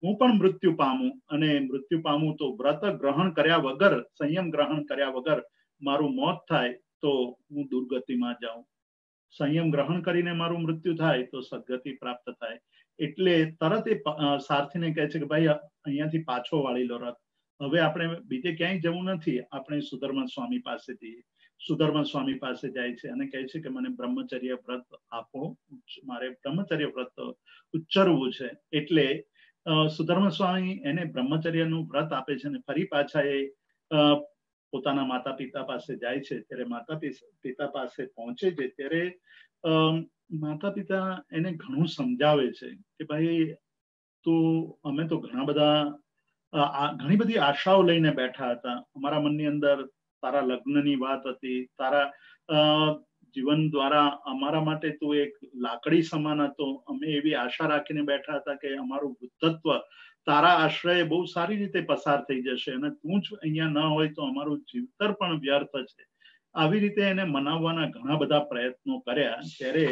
હું પણ મૃત્યુ પામું, અને મૃત્યુ પામું તો વ્રત ગ્રહણ કર્યા વગર, સંયમ ગ્રહણ કર્યા વગર મારું મોત થાય તો હું દુર્ગતિમાં જાઉં. સંયમ ગ્રહણ કરીને મારું મૃત્યુ થાય તો સદગતિ પ્રાપ્ત થાય. એટલે તરત એ સારથીને કહે છે કે ભાઈ અહીંયાથી પાછો વાળી લો રથ, હવે આપણે બીજે ક્યાંય જવું નથી, આપણે સુધર્મા સ્વામી પાસેથી. સુધર્મા સ્વામી પાસે જાય છે અને કહે છે કે મને બ્રહ્મચર્ય વ્રત આપો, મારે બ્રહ્મચર્ય વ્રત ઉચ્ચરવું છે. એટલે સુધર્મા સ્વામી એને બ્રહ્મચર્યનું વ્રત આપે છે અને ફરી પાછા એ પોતાના માતા પિતા પાસે જાય છે. ત્યારે માતા પિતા પાસે પહોંચે છે ત્યારે માતા પિતા એને ઘણું સમજાવે છે કે ભાઈ તું, અમે તો ઘણા બધા ઘણી બધી આશાઓ લઈને બેઠા હતા, અમારા મનની અંદર તારા લગ્નની વાત હતી, તારા જીવન દ્વારા અમારા માટે તું એક લાકડી સમાન હતો, અમે એવી આશા રાખીને બેઠા હતા કે અમારું વૃદ્ધત્વ તારા આશ્રય બહુ સારી રીતે પસાર થઈ જશે અને તું જ અહીંયા ન હોય તો અમારું જીવતર પણ વ્યર્થ છે. આવી રીતે એને મનાવવાના ઘણા બધા પ્રયત્નો કર્યા. ત્યારે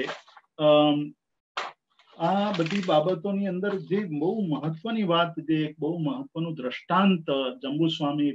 આ બધી બાબતોની અંદર જે બહુ મહત્વની વાત, જે બહુ મહત્વનું દ્રષ્ટાંત જંબુસ્વામી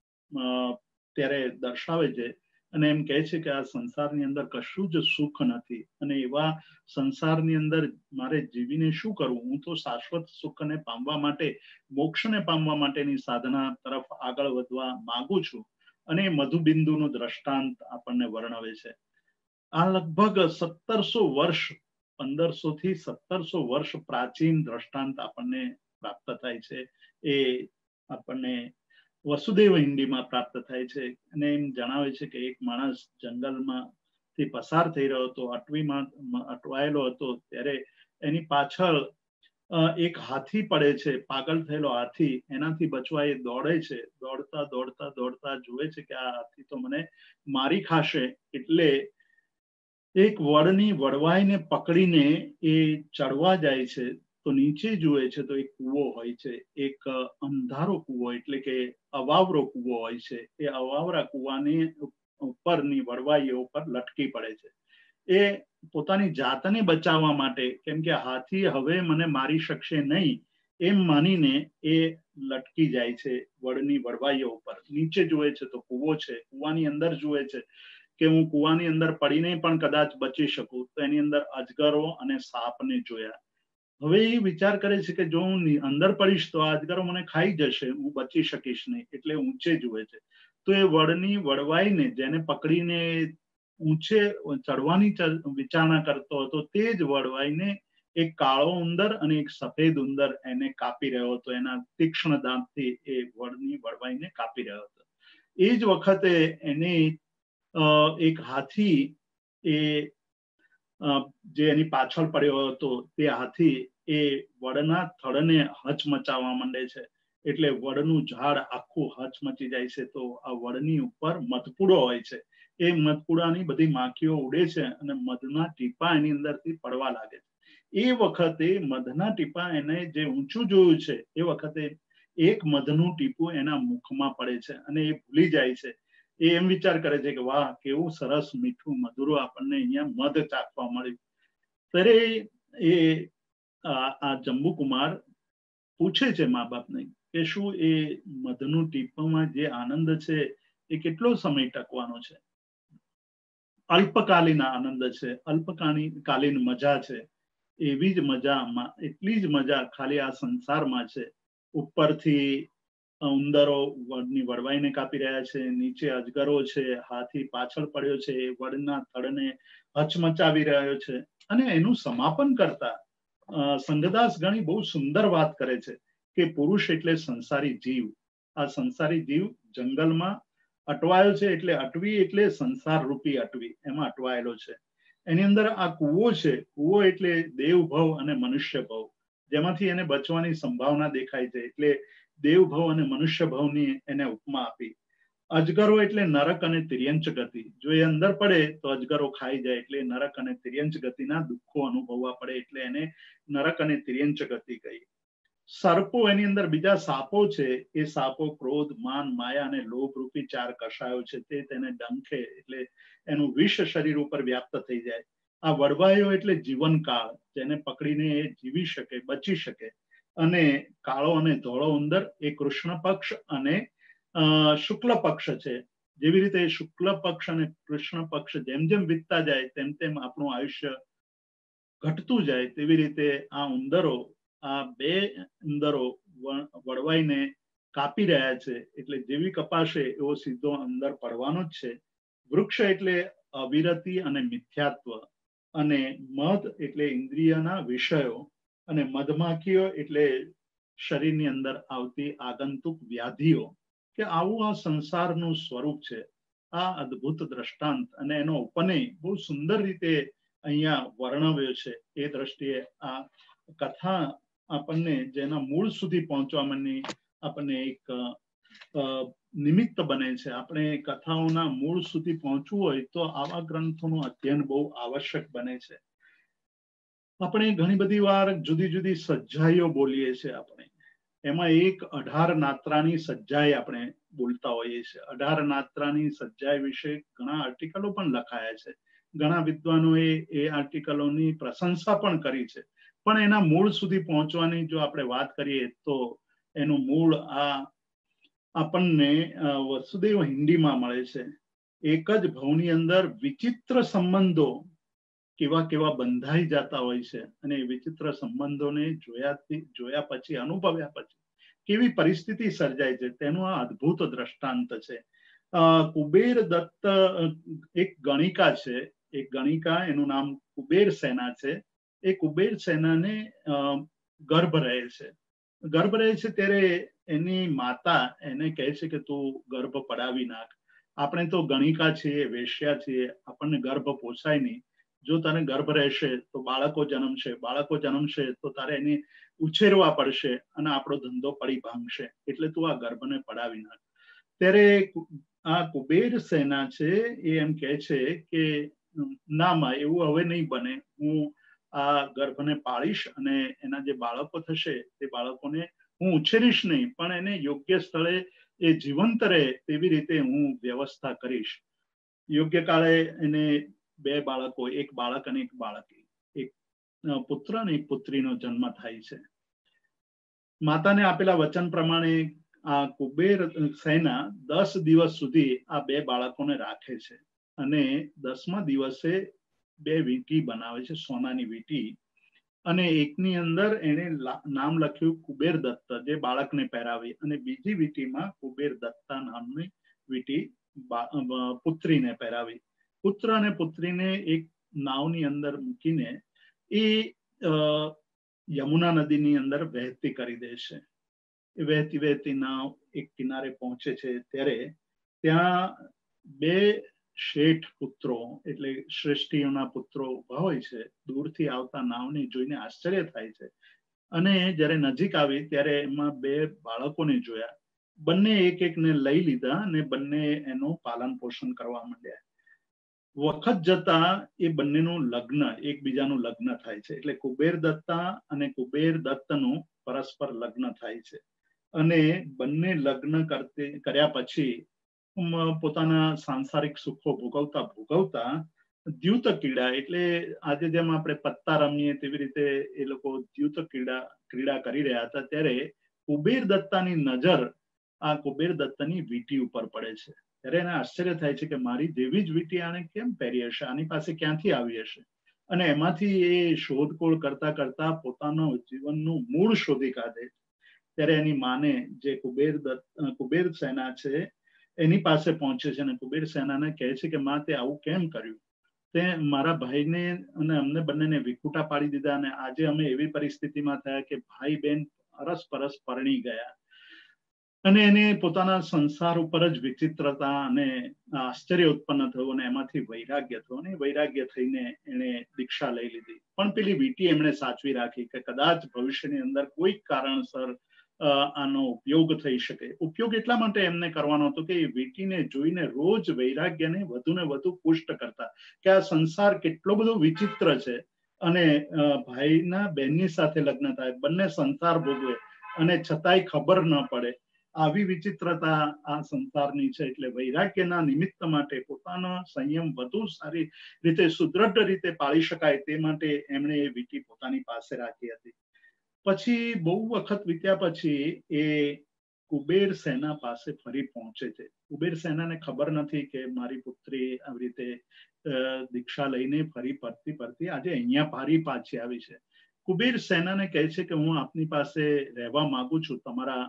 ત્યારે દર્શાવે છે અને એમ કહે છે કે આ સંસારની અંદર કશું જ સુખ નથી અને એવા સંસારની અંદર મારે જીવીને શું કરવું, હું તો શાશ્વત સુખને પામવા માટે, મોક્ષને પામવા માટેની સાધના તરફ આગળ વધવા માંગુ છું. અને મધુબિંદુનું દ્રષ્ટાંત આપણને વર્ણવે છે. આ લગભગ સત્તરસો વર્ષ, પંદરસો થી સત્તરસો વર્ષ પ્રાચીન દ્રષ્ટાંત આપણને પ્રાપ્ત થાય છે. એ આપણને વસુદેવ હિન્દીમાં પ્રાપ્ત થાય છે અને એમ જણાવે છે કે એક માણસ જંગલમાં થી પસાર થઈ રહ્યો હતો, અટવીમાં અટવાયેલો હતો. ત્યારે એની પાછળ એક હાથી પડે છે, પાગલ થયેલો હાથી. એનાથી બચવા એ દોડે છે. દોડતા દોડતા દોડતા જુએ છે કે આ હાથી તો મને મારી ખાશે. એટલે એક વડની વડવાઈને પકડીને એ ચડવા જાય છે. તો નીચે જુએ છે તો એક કૂવો હોય છે, એક અંધારો કૂવો, એટલે કે અવાવરો કૂવો હોય છે. એ અવાવરા કૂવાની ઉપરની વડવાઈઓ ઉપર લટકી પડે છે. એ પોતાની જાતને બચાવવા માટે, કેમ કે હાથી હવે મને મારી શકશે નહીં એમ માનીને એ લટકી જાય છે વડની વડવાઈઓ ઉપર. નીચે જુએ છે તો કૂવો છે, કૂવાની અંદર જુએ છે કે હું કૂવાની અંદર પડીને પણ કદાચ બચી શકું. તો એની અંદર અજગરો અને સાપને જોયા. હવે એ વિચાર કરે છે કે જો હું અંદર પડીશ તો અજગરો મને ખાઈ જશે, હું બચી શકીશ નહીં. એટલે ઊંચે જુએ છે તો એ વડની વડવાઈને, જેને પકડીને ઊંચે ચડવાની વિચારણા કરતો હતો, તે જ વડવાઈને એક કાળો ઉંદર અને એક સફેદ ઉંદર એને કાપી રહ્યો હતો. એના તીક્ષ્ણ દાંતથી એ વડની વડવાઈને કાપી રહ્યો હતો. એ જ વખતે એને એક હાથી, એ જે એની પાછળ પડ્યો હતો, તે હાથી એ વડના થડને હચમચાવવા માંડે છે. એટલે વડનું ઝાડ આખું હચમચી જાય છે. તો આ વડની ઉપર મધપૂડો હોય છે. એ મધપૂડાની બધી માખીઓ ઉડે છે અને મધના ટીપા એની અંદરથી પડવા લાગે છે. એ વખતે મધના ટીપા એને જે ઊંચું જોયું છે, એ વખતે એક મધનું ટીપું એના મુખમાં પડે છે અને એ ભૂલી જાય છે. એ એમ વિચાર કરે છે કે વાહ, કેવું સરસ મીઠું મધુરું આપણને અહીંયા મધ ચાખવા મળ્યું. ત્યારે એ આ જંબુકુમાર પૂછે છે મા બાપને કે શું એ મધનું ટીપામાં જે આનંદ છે એ કેટલો સમય ટકવાનો છે? અલ્પકાલીન આનંદ છે, અલ્પકાલીન મજા છે. એવી જ મજામાં, એટલી જ મજા ખાલી આ સંસારમાં છે. ઉપરથી ઉંદરો વડની વડવાઈને કાપી રહ્યા છે, નીચે અજગરો છે, હાથી પાછળ પડ્યો છે, વડના થડને હચમચાવી રહ્યો છે. અને એનું સમાપન કરતા સંઘદાસ ગણી બહુ સુંદર વાત કરે છે કે પુરુષ એટલે સંસારી જીવ. આ સંસારી જીવ જંગલમાં અટવાયો છે. એટલે અટવી એટલે સંસાર રૂપી અટવી, એમાં અટવાયેલો છે. એની અંદર આ કૂવો છે. કૂવો એટલે દેવભવ અને મનુષ્ય ભવ, જેમાંથી એને બચવાની સંભાવના દેખાય છે. એટલે દેવભવ અને મનુષ્ય ભવની એને ઉપમા આપી. અજગરો એટલે નરક અને તિર્યંચ ગતિ. જો એ અંદર પડે તો અજગરો ખાઈ જાય, એટલે નરક અને તિર્યંચ ગતિના દુઃખો અનુભવવા પડે, એટલે એને નરક અને તિર્યંચ ગતિ કહી. સર્પો, એની અંદર બીજા સાપો છે. એ સાપો ક્રોધ, માન, માયા અને લોભ રૂપી ચાર કષાયો છે. તે તેને ડંખે એટલે એનું વિષ શરીર ઉપર વ્યાપ્ત થઈ જાય. આ વડવાયો એટલે જીવનકાળ, જેને પકડીને એ જીવી શકે, બચી શકે. અને કાળો અને ધોળો ઉંદર એ કૃષ્ણ પક્ષ અને શુક્લ પક્ષ છે. જેવી રીતે શુક્લ પક્ષ અને કૃષ્ણ પક્ષ જેમ જેમ વીતતા જાય તેમ તેમ આપણું આયુષ્ય ઘટતું જાય, તેવી રીતે આ ઉંદરો, આ બે ઉંદરો વળવાઈને કાપી રહ્યા છે. એટલે જેવી કપાશે એવો સીધો અંદર પડવાનો જ છે. વૃક્ષ એટલે અવિરતિ અને મિથ્યાત્વ, અને મધ એટલે ઇન્દ્રિયના વિષયો, અને મધમાખીઓ એટલે શરીરની અંદર આવતી આગંતુક વ્યાધિઓ. કે આવું આ સંસારનું સ્વરૂપ છે. આ અદ્ભુત દ્રષ્ટાંત અને એનો ઉપનય બહુ સુંદર રીતે અહીંયા વર્ણવ્યો છે. એ દ્રષ્ટિએ આ કથા આપણને જેના મૂળ સુધી પહોંચવાની આપણને એક નિમિત્ત બને છે. આપણે કથાઓના મૂળ સુધી પહોંચવું હોય તો આવા ગ્રંથોનું અધ્યયન બહુ આવશ્યક બને છે. આપણે ઘણી બધી વાર જુદી જુદી સજ્જાઈઓ બોલીએ છીએ. આપણે એમાં એક અઢાર નાત્રાની સજ્જાઈ આપણે બોલતા હોઈએ છીએ. અઢાર નાત્રાની સજ્જાઈ વિશે ઘણા આર્ટિકલો પણ લખાયા છે. ઘણા વિદ્વાનોએ એ આર્ટિકલોની પ્રશંસા પણ કરી છે. પણ એના મૂળ સુધી પહોંચવાની જો આપણે વાત કરીએ તો એનું મૂળ આ આપણને વસુદેવ હિન્દીમાં મળે છે. એક જ ભવની અંદર વિચિત્ર સંબંધો કેવા કેવા બંધાઈ જતા હોય છે, અને એ વિચિત્ર સંબંધોને જોયાથી જોયા પછી, અનુભવ્યા પછી કેવી પરિસ્થિતિ સર્જાય છે તેનું આ અદ્ભુત દ્રષ્ટાંત છે. કુબેર દત્ત એક ગણિકા છે. એક ગણિકા, એનું નામ કુબેર સેના છે. એ કુબેર સેનાને ગર્ભ રહે છે. ગર્ભ રહે છે ત્યારે એની માતા એને કહે છે કે તું ગર્ભ પડાવી નાખ. આપણે તો ગણિકા છીએ, વેશ્યા છીએ, આપણને ગર્ભ પોસાય નહીં. જો તને ગર્ભ રહેશે તો બાળકો જન્મશે, બાળકો જન્મશે તો તારે એને ઉછેરવા પડશે અને આપણો ધંધો પડી ભાંગશે, એટલે તું આ ગર્ભને પડાવી નાખ. ત્યારે આ કુબેર સેના છે એ એમ કહે છે કે ના માં, એવું હવે નહીં બને. હું આ ગર્ભને પાળીશ અને એના જે બાળકો થશે તે બાળકોને હું ઉછેરીશ નહીં, પણ એને યોગ્ય સ્થળે એ જીવંત રહે તેવી રીતે હું વ્યવસ્થા કરીશ. યોગ્ય કાળે એને બે બાળકો, એક બાળક અને એક બાળકી, એક પુત્ર અને એક પુત્રીનો જન્મ થાય છે. માતાને આપેલા વચન પ્રમાણે આ કુબેર સેના દસ દિવસ સુધી આ બે બાળકોને રાખે છે, અને દસમા દિવસે બે વીંટી બનાવે છે, સોનાની વીંટી. અને એકની અંદર એને નામ લખ્યું કુબેર દત્ત, જે બાળકને પહેરાવી, અને બીજી વીંટીમાં કુબેર દત્તા નામની વીંટી પુત્રીને પહેરાવી. પુત્ર અને પુત્રીને એક નાવની અંદર મૂકીને એ યમુના નદીની અંદર વહેતી કરી દે છે. એ વહેતી વહેતી નાવ એક કિનારે પહોંચે છે ત્યારે ત્યાં બે શેઠ પુત્રો, એટલે શ્રેષ્ઠીઓના પુત્રો ઉભા હોય છે. દૂરથી આવતા નાવને જોઈને આશ્ચર્ય થાય છે, અને જ્યારે નજીક આવી ત્યારે એમાં બે બાળકોને જોયા. બંને એક એકને લઈ લીધા અને બંને એનું પાલન પોષણ કરવા માંડ્યા. વખત જતા એ બંનેનું લગ્ન, એકબીજાનું લગ્ન થાય છે. એટલે કુબેર દત્તા અને કુબેર દત્તનું પરસ્પર લગ્ન થાય છે. અને બંને લગ્ન કરતે કર્યા પછી પોતાના સાંસારિક સુખો ભોગવતા ભોગવતા દ્યુત ક્રીડા, એટલે આજે જેમ આપણે પત્તા રમીએ તેવી રીતે એ લોકો દ્યુત ક્રીડા ક્રીડા કરી રહ્યા હતા. ત્યારે કુબેર દત્તાની નજર આ કુબેર દત્તની વીંટી ઉપર પડે છે. ત્યારે એને આશ્ચર્ય થાય છે કે મારી જેવી જ વીંટી આને કેમ પહેરી હશે, આની પાસે ક્યાંથી આવી હશે. અને એમાંથી એ શોધખોળ કરતા કરતા પોતાનો જીવનનું મૂળ શોધી કાઢે. ત્યારે એની માને, જે કુબેર દત્ત કુબેર સેના છે, એની પાસે પહોંચે છે અને કુબેર સેનાને કહે છે કે માં, તે આવું કેમ કર્યું? તે મારા ભાઈને અને અમને બંનેને વિખૂટા પાડી દીધા, અને આજે અમે એવી પરિસ્થિતિમાં થયા કે ભાઈ બહેન અરસ પરસ પરણી ગયા. અને એને પોતાના સંસાર ઉપર જ વિચિત્રતા અને આશ્ચર્ય ઉત્પન્ન થયું, અને એમાંથી વૈરાગ્ય થયું, અને વૈરાગ્ય થઈને એને દીક્ષા લઈ લીધી. પણ પેલી વીંટી એમણે સાચવી રાખી કે કદાચ ભવિષ્યની અંદર કોઈક કારણસર આનો ઉપયોગ થઈ શકે. ઉપયોગ એટલા માટે એમને કરવાનો હતો કે એ વીંટીને જોઈને રોજ વૈરાગ્યને વધુ ને વધુ પુષ્ટ કરતા કે આ સંસાર કેટલો બધો વિચિત્ર છે, અને ભાઈના બહેનની સાથે લગ્ન થાય, બંને સંસાર ભોગવે, અને છતાંય ખબર ન પડે. આવી વિચિત્રતા આ સંસારની છે. એટલે વૈરાગ્યના નિમિત્ત માટે પોતાનો સંયમ વધુ સારી રીતે સુદ્રઢ રીતે પાળી શકાય તે માટે એમણે એ વીંટી પોતાની પાસે રાખી હતી. પછી બહુ વખત વીત્યા પછી એ કુબેર સેના પાસે ફરી પહોંચે છે. કુબેર સેનાને ખબર નથી કે મારી પુત્રી આવી રીતે દીક્ષા લઈને ફરી ફરતી ફરતી આજે અહીંયા ફરી પાછી આવી છે. કુબેર સેનાને કહે છે કે હું આપની પાસે રહેવા માંગુ છું તમારા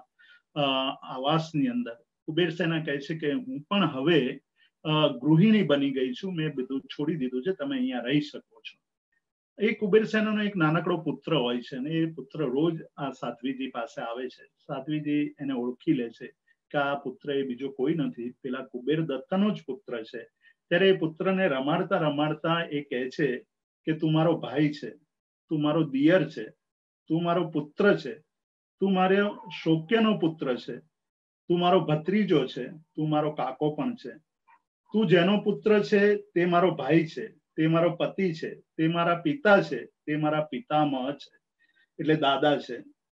આવાસની અંદર. કુબેર સેના કહે છે કે હું પણ હવે ગૃહિણી બની ગઈ છું, મેં બધું છોડી દીધું છે, તમે અહીંયા રહી શકો છો. એ કુબેર સેનાનો એક નાનકડો પુત્ર હોય છે અને એ પુત્ર રોજ આ સાધ્વીજી પાસે આવે છે. સાધ્વીજી એને ઓળખી લે છે કે આ પુત્ર એ બીજો કોઈ નથી, પેલા કુબેર દત્તનો જ પુત્ર છે. ત્યારે એ પુત્રને રમાડતા રમાડતા એ કહે છે કે તું મારો ભાઈ છે, તું મારો દિયર છે, તું મારો પુત્ર છે, તું મારો શોક્યનો પુત્ર છે, તું મારો ભત્રીજો છે, તું મારો કાકો પણ છે. તું જેનો પુત્ર છે તે મારો ભાઈ છે, તે મારો પતિ છે, તે મારા પિતા છે, તે મારા પિતામહ છે, એટલે દાદા છે,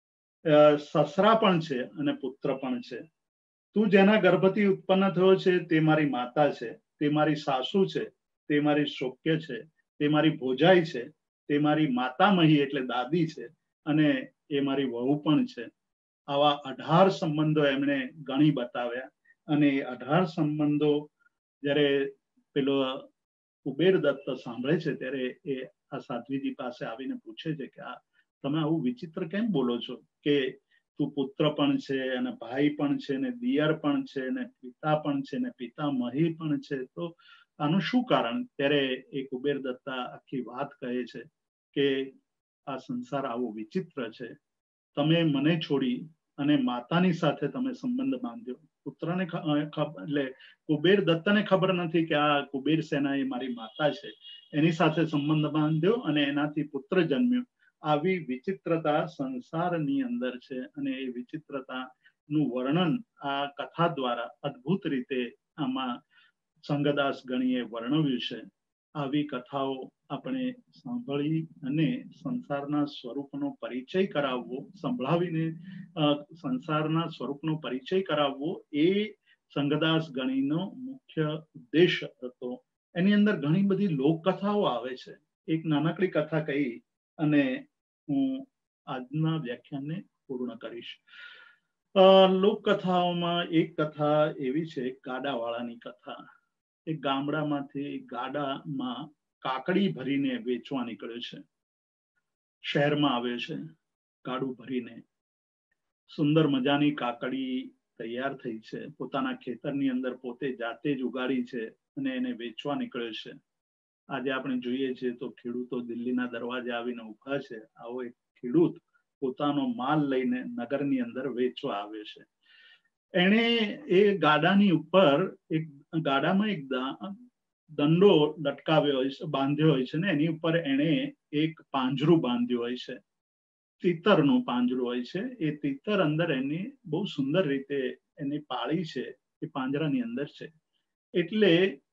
સસરા પણ છે અને પુત્ર પણ છે. તું જેના ગર્ભથી ઉત્પન્ન થયો છે તે મારી માતા છે, તે મારી સાસુ છે, તે મારી શોક્ય છે, તે મારી ભોજાઈ છે, તે મારી માતામહી એટલે દાદી છે અને એ મારી વહુ પણ છે. આવા અઢાર સંબંધો એમણે ગણી બતાવ્યા અને એ અઢાર સંબંધો જ્યારે પેલો કુબેર દત્ત સાંભળે છે ત્યારે એ આ સાધ્વીજી પાસે આવીને પૂછે છે કે આ તમે આવું વિચિત્ર કેમ બોલો છો કે તું પુત્ર પણ છે અને ભાઈ પણ છે ને દિયર પણ છે ને પિતા પણ છે ને પિતામહી પણ છે, તો આનું શું કારણ? ત્યારે એ કુબેર દત્તા આખી વાત કહે છે કે આ સંસાર આવો વિચિત્ર છે. તમે મને છોડી અને માતાની સાથે તમે સંબંધ બાંધ્યો. પુત્રને એટલે કુબેર દત્તને ખબર નથી કે આ કુબેર સેના એ મારી માતા છે, એની સાથે સંબંધ બાંધ્યો અને એનાથી પુત્ર જન્મ્યો. આવી વિચિત્રતા સંસારની અંદર છે અને એ વિચિત્રતા નું વર્ણન આ કથા દ્વારા અદ્ભુત રીતે આમાં સંગદાસ ગણીએ વર્ણવ્યું છે. આવી કથાઓ આપણે સાંભળી અને સંસારના સ્વરૂપનો પરિચય કરાવવો, સંભળાવીને સંસારના સ્વરૂપનો પરિચય કરાવવો એ સંગદાસ ગણીનો મુખ્ય ઉદ્દેશ હતો. એની અંદર ઘણી બધી લોકકથાઓ આવે છે. એક નાનકડી કથા કહી અને હું આજના વ્યાખ્યાનને પૂર્ણ કરીશ. લોકકથાઓમાં એક કથા એવી છે, ગાડાવાળાની કથા. એક ગામડામાંથી ગાડામાં કાકડી ભરીને વેચવા નીકળ્યો છે. શહેરમાં આવ્યો છે ગાડું ભરીને. સુંદર મજાની કાકડી તૈયાર થઈ છે, પોતાના ખેતરની અંદર પોતે જાતે જ ઉગાડી છે અને એને વેચવા નીકળ્યો છે. આજે આપણે જોઈએ છીએ તો ખેડૂતો દિલ્હીના દરવાજે આવીને ઉભા છે. આવો એક ખેડૂત પોતાનો માલ લઈને નગરની અંદર વેચવા આવ્યો છે. એને એ ગાડાની ઉપર એક ગાડામાં એક દંડો લટકાવ્યો હોય છે, બાંધ્યો હોય છે ને એની ઉપર એને એક પાંજરું બાંધ્યું હોય છે. તીતરનું પાંજરું હોય છે. એ તીતર અંદર એની બહુ સુંદર રીતે એની પાળી છે એ પાંજરાની અંદર છે. એટલે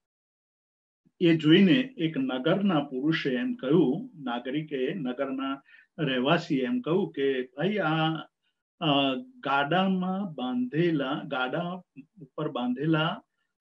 એ જોઈને એક નગરના પુરુષે એમ કહ્યું, નાગરિકે નગરના રહેવાસી એમ કહ્યું કે ભાઈ આ ગાડામાં બાંધેલા ગાડા ઉપર બાંધેલા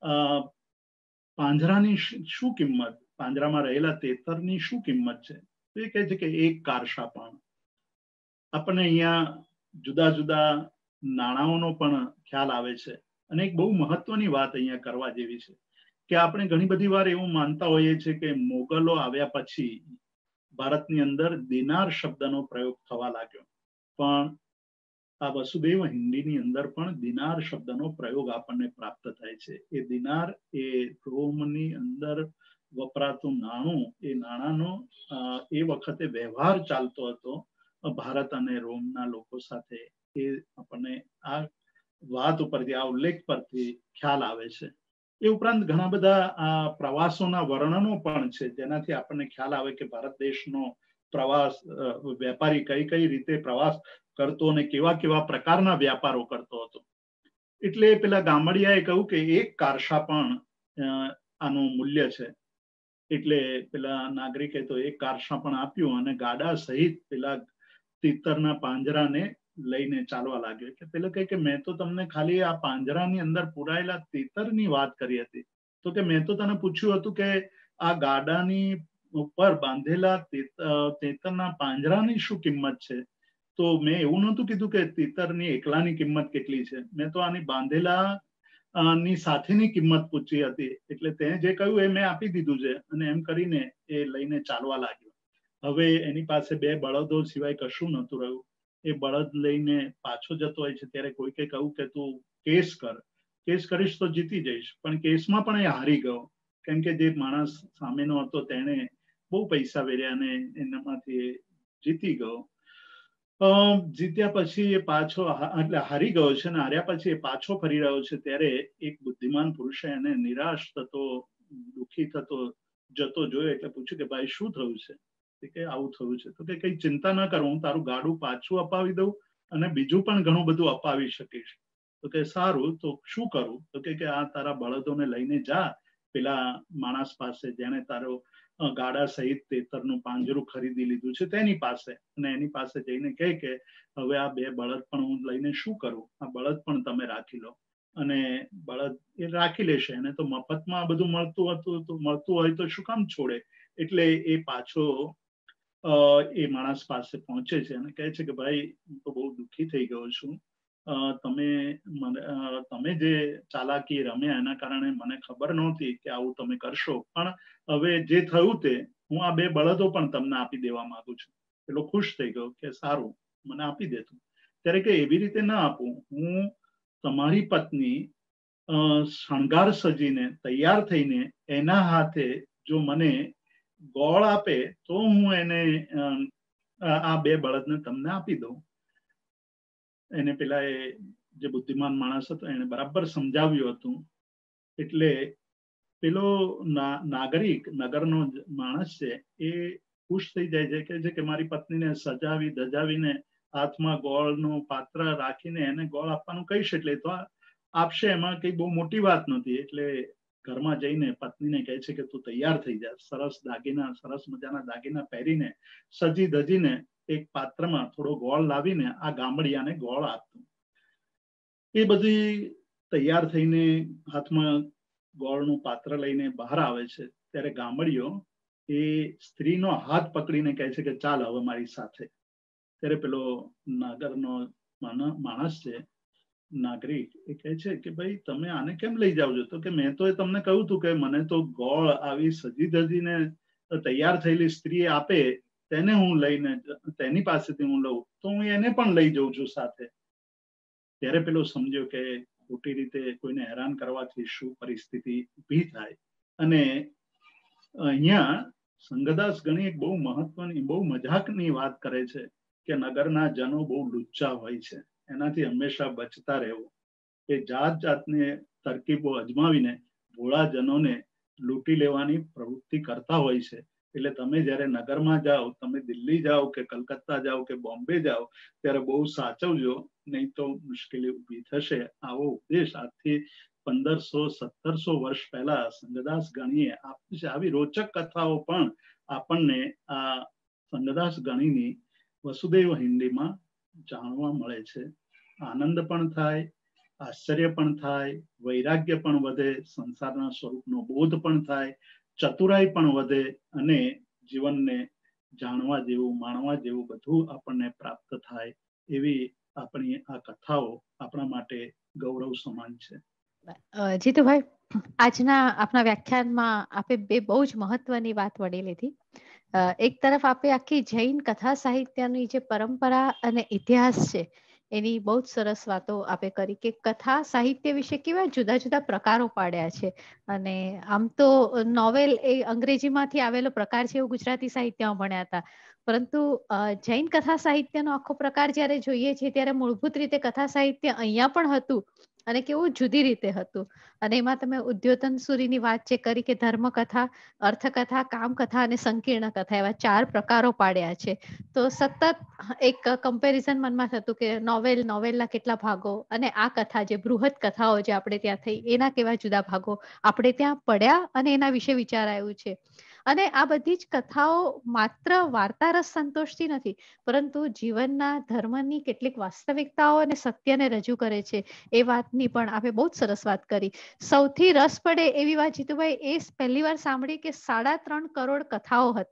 પાંજરાની શું કિંમત, પાંજરામાં રહેલા તેતરની શું કિંમત છે? તો એ કહે છે કે એક કારશાપણ. આપણને અહીંયા જુદા જુદા નાણાંઓનો પણ ખ્યાલ આવે છે અને એક બહુ મહત્વની વાત અહીંયા કરવા જેવી છે કે આપણે ઘણી બધી વાર એવું માનતા હોઈએ છીએ કે મોગલો આવ્યા પછી ભારતની અંદર દિનાર શબ્દનો પ્રયોગ થવા લાગ્યો, પણ આ વસુદેવ હિન્દીની અંદર પણ દિનાર શબ્દનો પ્રયોગ આપણને પ્રાપ્ત થાય છે. એ દિનાર એ રોમની અંદર વપરાતું નાણું, એ નાણાંનો એ વખતે વ્યવહાર ચાલતો હતો ભારત અને રોમના લોકો સાથે. એ આપણને આ વાત ઉપરથી, આ ઉલ્લેખ પરથી ખ્યાલ આવે છે. એ ઉપરાંત ઘણા બધા આ પ્રવાસોના વર્ણનો પણ છે જેનાથી આપણને ખ્યાલ આવે કે ભારત દેશનો પ્રવાસ વેપારી કઈ કઈ રીતે પ્રવાસ કરતો અને કેવા કેવા પ્રકારના વ્યાપારો કરતો હતો. એટલે પેલા ગામડિયાએ કહ્યું કે એક કારશા પણ આનું મૂલ્ય છે. એટલે પેલા નાગરિકે તો એક કારશા પણ આપ્યું અને ગાડા સહિત પેલા તીતરના પાંજરાને લઈને ચાલવા લાગ્યો. એટલે પેલા કહે કે મેં તો તમને ખાલી આ પાંજરાની અંદર પુરાયેલા તીતરની વાત કરી હતી. તો કે મેં તો તને પૂછ્યું હતું કે આ ગાડાની ઉપર બાંધેલા તીતરના પાંજરાની શું કિંમત છે? તો મેં એવું નહોતું કીધું કે તીતરની એકલાની કિંમત કેટલી છે, મેં તો આની બાંધેલા ની સાથેની કિંમત પૂછી હતી. એટલે તે જે કહ્યું એ મેં આપી દીધું છે અને એમ કરીને એ લઈને ચાલવા લાગ્યો. હવે એની પાસે બે બળદો સિવાય કશું નહોતું રહ્યું. એ બળદ લઈને પાછો જતો હોય છે ત્યારે કોઈકે કહ્યું કે તું કેસ કર, કેસ કરીશ તો જીતી જઈશ. પણ કેસમાં પણ એ હારી ગયો, કેમ કે જે માણસ સામેનો હતો તેણે બહુ પૈસા વેર્યા અને એનામાંથી જીતી ગયો. જીત્યા પછી એ પાછો એટલે હારી ગયો છે, અને હાર્યા પછી એ પાછો ફરી રહ્યો છે ત્યારે એક બુદ્ધિમાન પુરુષે એને નિરાશ થતો, દુઃખી થતો જતો જોયો. એટલે પૂછ્યું કે ભાઈ શું થયું છે? કે આવું થયું છે. તો કે કઈ ચિંતા ન કર, હું તારું ગાડું પાછું અપાવી દઉં અને બીજું પણ ઘણું બધું અપાવી શકીશ. તો કે સારું, તો શું કરું? તો કે આ તારા બળદોને લઈને જા પેલા માણસ પાસે જેને તારો ગાડા સહિત તેતરનું પાંજરું ખરીદી લીધું છે તેની પાસે, અને એની પાસે જઈને કહે કે હવે આ બે બળદ પણ હું લઈને શું કરું, આ બળદ પણ તમે રાખી લો. અને બળદ એ રાખી લેશે, એને તો મફતમાં બધું મળતું હતું, તો મળતું હોય તો શું કામ છોડે? એટલે એ પાછો એ માણસ પાસે પહોંચે છે અને કહે છે કે ભાઈ હું તો બહુ દુઃખી થઈ ગયો છું, તમે મને તમે જે ચાલાકી રમ્યા એના કારણે મને ખબર નહોતી કે આવું તમે કરશો, પણ હવે જે થયું તે હું આ બે બળદો પણ તમને આપી દેવા માંગુ છું. પેલો ખુશ થઈ ગયો કે સારું, મને આપી દેતું. ત્યારે કે એવી રીતે ના આપું, હું તમારી પત્ની શણગાર સજીને તૈયાર થઈને એના હાથે જો મને ગોળ આપે તો હું એને આ બે બળદને તમને આપી દઉં. એને પેલા એ જે બુદ્ધિમાન માણસ હતો એને બરાબર સમજાવ્યું હતું. એટલે પેલો નાગરિક, નગરનો માણસ છે, એ ખુશ થઈ જાય છે, કે છે કે મારી પત્નીને સજાવી ધજાવીને હાથમાં ગોળનું પાત્ર રાખીને એને ગોળ આપવાનું કહીશ એટલે તો આપશે, એમાં કઈ બહુ મોટી વાત નથી. એટલે ઘરમાં જઈને પત્નીને કહે છે કે તું તૈયાર થઈ જા, સરસ દાગીના, સરસ મજાના દાગીના પહેરીને સજી ધજીને એક પાત્રમાં થોડો ગોળ લાવીને આ ગામડિયાને ગોળ આપતું. એ બધી તૈયાર થઈને હાથમાં ગોળનું પાત્ર લઈને બહાર આવે છે ત્યારે ગામડિયો એ સ્ત્રીનો હાથ પકડીને કહે છે કે ચાલ હવે મારી સાથે. ત્યારે પેલો નાગરનો માણસ છે, નાગરિક, એ કહે છે કે ભાઈ તમે આને કેમ લઈ જાવ છો? તો કે મેં તો એ તમને કહ્યું હતું કે મને તો ગોળ આવી સજી ધજીને તૈયાર થયેલી સ્ત્રી આપે તેને હું લઈને, તેની પાસેથી હું લઉં તો હું એને પણ લઈ જઉં છું સાથે. ત્યારે પેલો સમજ્યો કે ખોટી રીતે કોઈને હેરાન કરવાથી શું પરિસ્થિતિ ઊભી થાય. અને અહીંયા સંગદાસ ગણી એક બહુ મહત્વની, બહુ મજાકની વાત કરે છે કે નગરના જનો બહુ લુચ્ચા હોય છે, એનાથી હંમેશા બચતા રહેવું. એ જાત જાતને તરકીબો અજમાવીને ભોળા જનોને લૂંટી લેવાની પ્રવૃત્તિ કરતા હોય છે. એટલે તમે જયારે નગરમાં જાઓ, તમે દિલ્હી જાઓ કે કલકત્તા જાઓ કે બોમ્બે જાઓ, ત્યારે બહુ સાચવજો, નહીં તો મુશ્કેલી ઊભી થશે. આવો ઉપદેશ આજથી પંદરસો સત્તરસો વર્ષ પહેલા સંગદાસ ગણીએ આપ્યું છે. આવી રોચક કથાઓ પણ આપણને આ સંગદાસ ગણીની વસુદેવ હિન્દીમાં જાણવા મળે છે. આનંદ પણ થાય, આશ્ચર્ય પણ થાય, વૈરાગ્ય પણ વધે, સંસારના સ્વરૂપનો બોધ પણ થાય, ચતુરાઈ પણ વધે અને જીવનને જાણવા જેવું, માણવા જેવું બધું આપણને પ્રાપ્ત થાય. એવી આપણી આ કથાઓ આપણા માટે ગૌરવ સમાન છે. જીતુભાઈ, આજના આપણા વ્યાખ્યાનમાં આપે બે બહુ જ મહત્વની વાત વડી લીધી. એક તરફ આપે આખી જૈન કથા સાહિત્યની જે પરંપરા અને ઇતિહાસ છે એની બહુ જ સરસ વાતો આપે કરી કે કથા સાહિત્ય વિશે કેવા જુદા જુદા પ્રકારો પાડ્યા છે. અને આમ તો નોવેલ એ અંગ્રેજીમાંથી આવેલો પ્રકાર છે એવું ગુજરાતી સાહિત્યમાં ભણ્યા હતા, પરંતુ જૈન કથા સાહિત્યનો આખો પ્રકાર જયારે જોઈએ છીએ ત્યારે મૂળભૂત રીતે કથા સાહિત્ય અહીંયા પણ હતું અને કેવું જુદી રીતે હતું. અને એમાં તમે ઉદ્યોતન સુરીની વાત જે કરી કે ધર્મકથા, અર્થકથા, કામકથા અને સંકીર્ણ કથા એવા ચાર પ્રકારો પાડ્યા છે. તો સતત એક કમ્પેરિઝન મનમાં થતું કે નોવેલ, નોવેલના કેટલા ભાગો અને આ કથા જે બૃહદ કથાઓ જે આપણે ત્યાં થઈ એના કેવા જુદા ભાગો આપણે ત્યાં પડ્યા અને એના વિશે વિચારાયું છે. અને આ બધી જ કથાઓ માત્ર વાર્તા રસ સંતોષતી નથી, પરંતુ જીવનના ધર્મની કેટલીક વાસ્તવિકતાઓ અને સત્યને રજૂ કરે છે. એ વાતની પણ આપણે બહુ જ સરસ વાત કરી. સૌથી રસ પડે એવી વાત જીતુભાઈ એ પહેલી વાર સાંભળી કે સાડા ત્રણ કરોડ કથાઓ હતી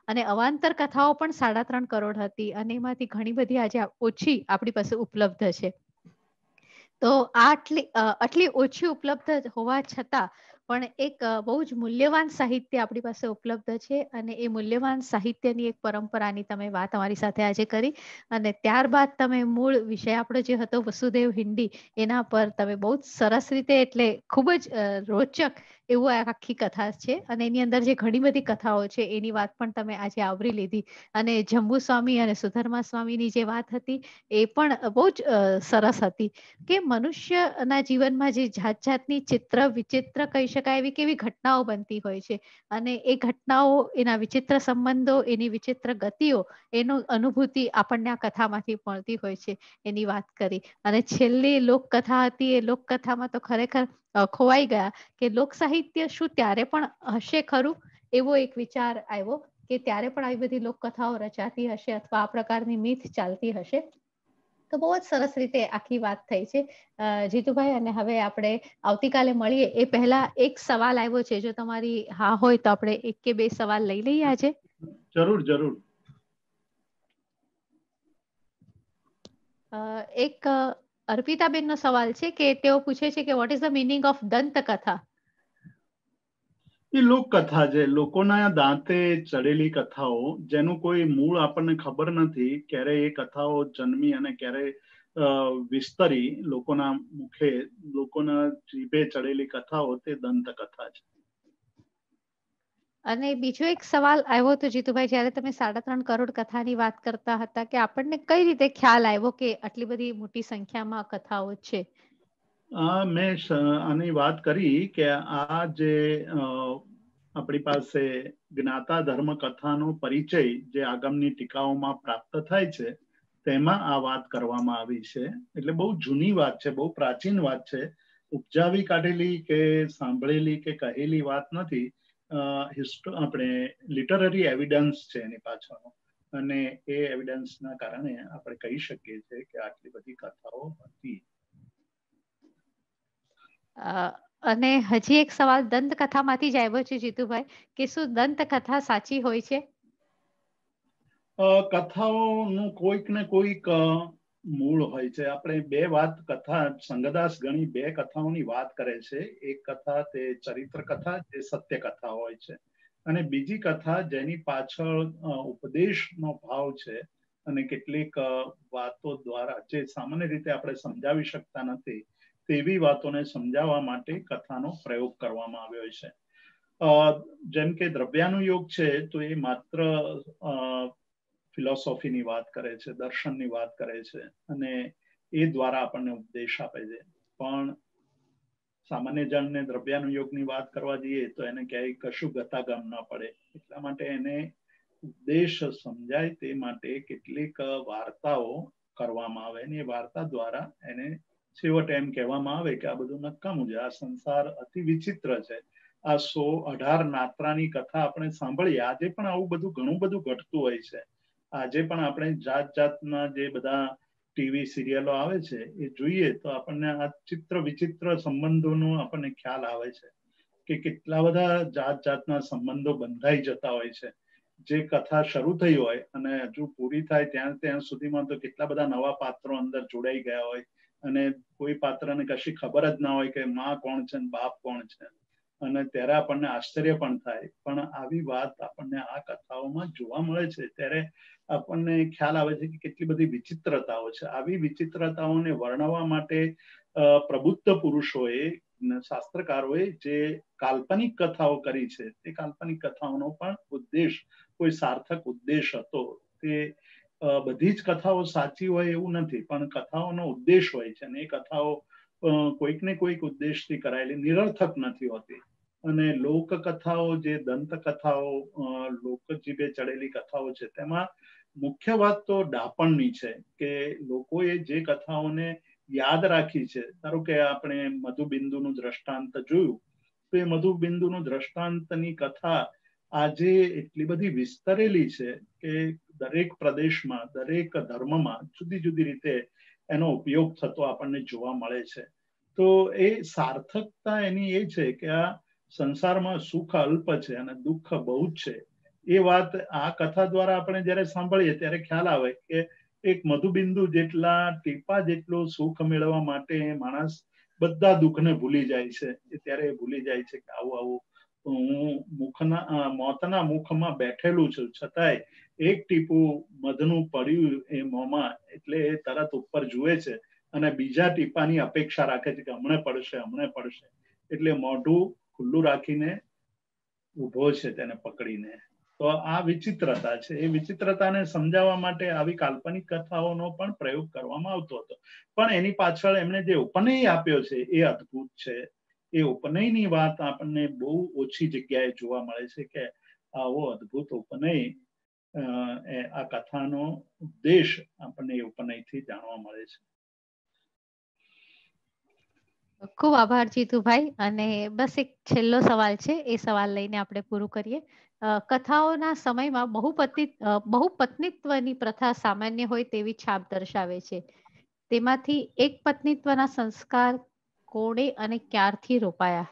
અને અવાંતર કથાઓ પણ સાડા ત્રણ કરોડ હતી અને એમાંથી ઘણી બધી આજે ઓછી આપણી પાસે ઉપલબ્ધ છે. તો આટલી આટલી ઓછી ઉપલબ્ધ હોવા છતાં પણ એક બહુ જ મૂલ્યવાન સાહિત્ય આપણી પાસે ઉપલબ્ધ છે અને એ મૂલ્યવાન સાહિત્યની એક પરંપરાની તમે વાત અમારી સાથે આજે કરી અને ત્યારબાદ તમે મૂળ વિષય આપણો જે હતો વસુદેવ હિન્દી એના પર તમે બહુ જ સરસ રીતે એટલે ખૂબ જ રોચક એવું આખી કથા છે અને એની અંદર જે ઘણી બધી કથાઓ છે એની વાત પણ તમે આજે આવરી લીધી અને જંબુ સ્વામી અને સુધર્મા સ્વામીની જે વાત હતી એ પણ બહુ જ સરસ હતી કે મનુષ્યના જીવનમાં જે જાત જાતની ચિત્ર વિચિત્ર કહી શકાય એવી કેવી ઘટનાઓ બનતી હોય છે અને એ ઘટનાઓ એના વિચિત્ર સંબંધો એની વિચિત્ર ગતિઓ એનો અનુભૂતિ આપણને આ કથામાંથી મળતી હોય છે એની વાત કરી અને છેલ્લી લોકકથા હતી એ લોકકથામાં તો ખરેખર ખોવાઈ ગયા કે લોક સાહિત્ય શું ત્યારે પણ હશે ખરું એવો એક વિચાર આવ્યો કે ત્યારે પણ આવી બધી લોકકથાઓ રચાતી હશે અથવા આ પ્રકારની મીથ ચાલતી હશે. તો બહુ જ સરસ રીતે આખી વાત થઈ છે જીતુભાઈ અને હવે આપણે આવતીકાલે મળીએ એ પહેલા એક સવાલ આવ્યો છે જો તમારી હા હોય તો આપણે એક કે બે સવાલ લઈ લઈએ આજે. જરૂર જરૂર. એક અર્પિતાબેન નો સવાલ છે કે તેઓ પૂછે છે કે what is the meaning of દંતકથા? એ લોકકથા છે, લોકોના દાંતે ચડેલી કથાઓ જેનું કોઈ મૂળ આપણને ખબર નથી ક્યારે એ કથાઓ જન્મી અને ક્યારે વિસ્તરી લોકોના મુખે લોકોના જીભે ચડેલી કથાઓ તે દંતકથા છે. અને બીજો એક સવાલ આવ્યો હતો જીતુભાઈ જયારે તમે સાડા ત્રણ કરોડ કથાની વાત કરતા હતા કે આપણને કઈ રીતે ખ્યાલ આવ્યો કે આટલી બધી મોટી સંખ્યામાં કથાઓ છે? મેં આની વાત કરી કે આ જે આપણી પાસે જ્ઞાતા ધર્મ કથાનો પરિચય જે આગમની ટીકાઓમાં પ્રાપ્ત થાય છે તેમાં આ વાત કરવામાં આવી છે. એટલે બહુ જૂની વાત છે, બહુ પ્રાચીન વાત છે, ઉપજાવી કાઢેલી કે સાંભળેલી કે કહેલી વાત નથી. હિસ્ટો આપણે લિટરરી એવિડન્સ છે એની પાછળનો અને એ એવિડન્સના કારણે આપણે કહી શકીએ છીએ કે આટલી બધી કથાઓ હતી. અને હજી એક સવાલ દંતકથામાંથી જ આવ્યો છે જીતુભાઈ કે શું દંતકથા સાચી હોય છે? કથાઓનું કોઈક ને કોઈક મૂળ હોય છે. આપણે બે વાત કથા સંગદાસ ગણી બે કથાઓની વાત કરે છે. એક કથા તે ચરિત્ર કથા જે સત્ય કથા હોય છે અને બીજી કથા જેની પાછળ ઉપદેશનો ભાવ છે અને કેટલીક વાતો દ્વારા જે સામાન્ય રીતે આપણે સમજાવી શકતા નથી તેવી વાતોને સમજાવવા માટે કથાનો પ્રયોગ કરવામાં આવ્યો છે. જેમ કે દ્રવ્યાનુયોગ છે તો એ માત્ર ફિલોસોફીની વાત કરે છે, દર્શનની વાત કરે છે અને એ દ્વારા આપણને ઉપદેશ આપે છે. પણ સામાન્ય જણને દ્રવ્યાનુયોગની વાત કરવા જઈએ તો એને ક્યાંય કશું ગતાગમ ન પડે. એટલા માટે એને ઉપદેશ સમજાય તે માટે કેટલીક વાર્તાઓ કરવામાં આવે અને એ વાર્તા દ્વારા એને છેવટે એમ કહેવામાં આવે કે આ બધું નકામું છે, આ સંસાર અતિ વિચિત્ર છે, આ સો અઢાર નાત્રાની કથા આપણે સાંભળીએ. આજે પણ આવું બધું ઘણું બધું ઘટતું હોય છે. આજે પણ આપણે જાત જાતના જે બધા ટીવી સિરિયલો આવે છે એ જોઈએ તો આપણને આ ચિત્ર વિચિત્ર સંબંધોનો આપણને ખ્યાલ આવે છે કે કેટલા બધા જાત જાતના સંબંધો બંધાઈ જતા હોય છે. જે કથા શરૂ થઈ હોય અને હજુ પૂરી થાય ત્યાં ત્યાં સુધીમાં તો કેટલા બધા નવા પાત્રો અંદર જોડાઈ ગયા હોય અને કોઈ પાત્રને કશી ખબર જ ના હોય કે માં કોણ છે ને બાપ કોણ છે અને ત્યારે આપણને આશ્ચર્ય પણ થાય. પણ આવી વાત આપણને આ કથાઓમાં જોવા મળે છે ત્યારે આપણને ખ્યાલ આવે છે કે કેટલી બધી વિચિત્રતાઓ છે. આવી વિચિત્રતાઓને વર્ણવવા માટે પ્રબુદ્ધ પુરુષોએ શાસ્ત્રકારોએ જે કાલ્પનિક કથાઓ કરી છે તે કાલ્પનિક કથાઓનો પણ ઉદ્દેશ કોઈ સાર્થક ઉદ્દેશ હતો. તે બધી જ કથાઓ સાચી હોય એવું નથી પણ કથાઓનો ઉદ્દેશ હોય છે અને એ કથાઓ કોઈક ને કોઈક ઉદ્દેશથી કરાયેલી નિરર્થક નથી હોતી. અને લોકકથાઓ જે દંતકથાઓ લોકજીભે ચડેલી કથાઓ છે તેમાં મુખ્ય વાત તો ડાપણની છે કે લોકોએ જે કથાઓને યાદ રાખી છે. ધારો કે આપણે મધુબિંદુનું દ્રષ્ટાંત જોયું તો એ મધુબિંદુનું દ્રષ્ટાંતની કથા આજે એટલી બધી વિસ્તરેલી છે કે દરેક પ્રદેશમાં દરેક ધર્મમાં જુદી જુદી રીતે એનો ઉપયોગ થતો આપણને જોવા મળે છે. તો એ સાર્થકતા એની એ છે કે આ સંસારમાં સુખ અલ્પ છે અને દુઃખ બહુ જ છે. એ વાત આ કથા દ્વારા આપણે જ્યારે સાંભળીએ ત્યારે ખ્યાલ આવે કે એક મધુબિંદુ જેટલા ટીપા જેટલું સુખ મેળવવા માટે માણસ બધા દુઃખને ભૂલી જાય છે. એ ત્યારે ભૂલી જાય છે કે આવું આવું હું મુખના મોતના મુખમાં બેઠેલું છું, છતાંય એક ટીપું મધનું પડ્યું એ મોંમાં એટલે એ તરત ઉપર જુએ છે અને બીજા ટીપાની અપેક્ષા રાખે છે કે હમણે પડશે હમણે પડશે, એટલે મોઢું ખુલ્લું રાખીને ઉભો છે તેને પકડીને. તો આ વિચિત્રતા છે. એ વિચિત્રતાને સમજાવવા માટે આવી કાલ્પનિક કથાઓનો પણ પ્રયોગ કરવામાં આવતો હતો. પણ એની પાછળ એમણે જે ઉપનય આપ્યો છે એ અદ્ભુત છે. એ ઉપનયની વાત આપણને બહુ ઓછી જગ્યાએ જોવા મળે છે કે આવો અદ્ભુત ઉપનય આ કથાનો ઉદ્દેશ આપણને એ ઉપનયથી જાણવા મળે છે. ખૂબ આભાર જીતુભાઈ. અને બસ એક છેલ્લો સવાલ છે, એ સવાલ લઈને આપણે પૂરું કરીએ. કથાઓના સમયમાં બહુપતિ બહુપત્નીત્વની પ્રથા સામાન્ય હોય તેવી છાપ દર્શાવે છે. તેમાંથી એક પત્નીત્વના સંસ્કાર કોણે અને ક્યારથી રોપાયા?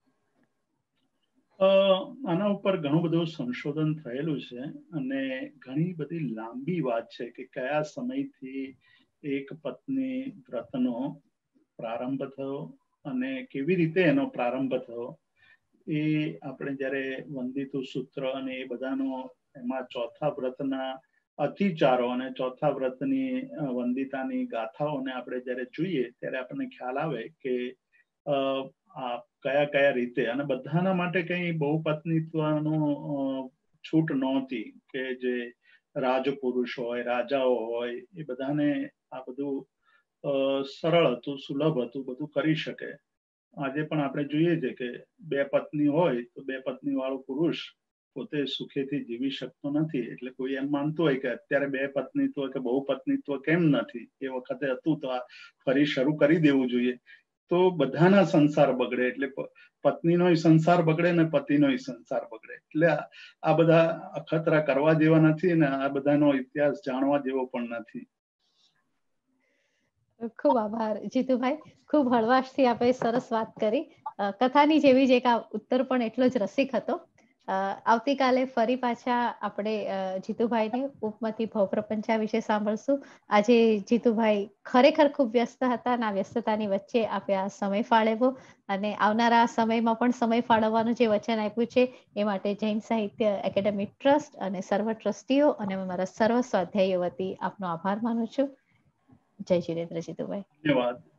આના ઉપર ઘણું બધું સંશોધન થયેલું છે અને ઘણી બધી લાંબી વાત છે કે કયા સમયથી એક પત્ની વ્રતનો પ્રારંભ થયો અને કેવી રીતે એનો પ્રારંભ થયો. એ આપણે જયારે વંદિતુ સૂત્ર અને એ બધાનો એમાં ચોથા વ્રતના અતિચારો અને ચોથા વ્રતની વંદિતાની ગાથાઓને આપણે જયારે જોઈએ ત્યારે આપણને ખ્યાલ આવે કે આ કયા કયા રીતે, અને બધાના માટે કઈ બહુપત્નીત્વનો છૂટ નહોતી કે જે રાજપુરુષ હોય રાજાઓ હોય એ બધાને આ બધું સરળ હતું, સુલભ હતું, બધું કરી શકે. આજે પણ આપણે જોઈએ છે કે બે પત્ની હોય તો બે પત્ની વાળો પુરુષ પોતે સુખેથી જીવી શકતો નથી. એટલે કોઈ એમ માનતું હોય કે અત્યારે બે પત્નીત્વ કે બહુ પત્નીત્વ કેમ નથી, એ વખતે હતું તો આ ફરી શરૂ કરી દેવું જોઈએ. તો બધાના સંસાર બગડે, એટલે પત્નીનોય સંસાર બગડે ને પતિનોય સંસાર બગડે. એટલે આ બધા અખતરા કરવા જેવા નથી અને આ બધાનો ઇતિહાસ જાણવા જેવો પણ નથી. ખૂબ આભાર જીતુભાઈ. ખૂબ હળવાશથી આપણે સરસ વાત કરી. કથાની જેવી જ એક આ ઉત્તર પણ એટલો જ રસિક હતો. આવતીકાલે ફરી પાછા આપણે જીતુભાઈને ઉપમતી ભવપ્રપંચા વિશે સાંભળશું. આજે જીતુભાઈ ખરેખર ખૂબ વ્યસ્ત હતા અને આ વ્યસ્તતાની વચ્ચે આપણે આ સમય ફાળવ્યો અને આવનારા સમયમાં પણ સમય ફાળવવાનું જે વચન આપ્યું છે એ માટે જૈન સાહિત્ય એકેડેમી ટ્રસ્ટ અને સર્વ ટ્રસ્ટીઓ અને મારા સર્વ સ્વાધ્યાયીઓ વતી આપનો આભાર માનું છું. જય શ્રી જીતુભાઈ. ધન્યવાદ.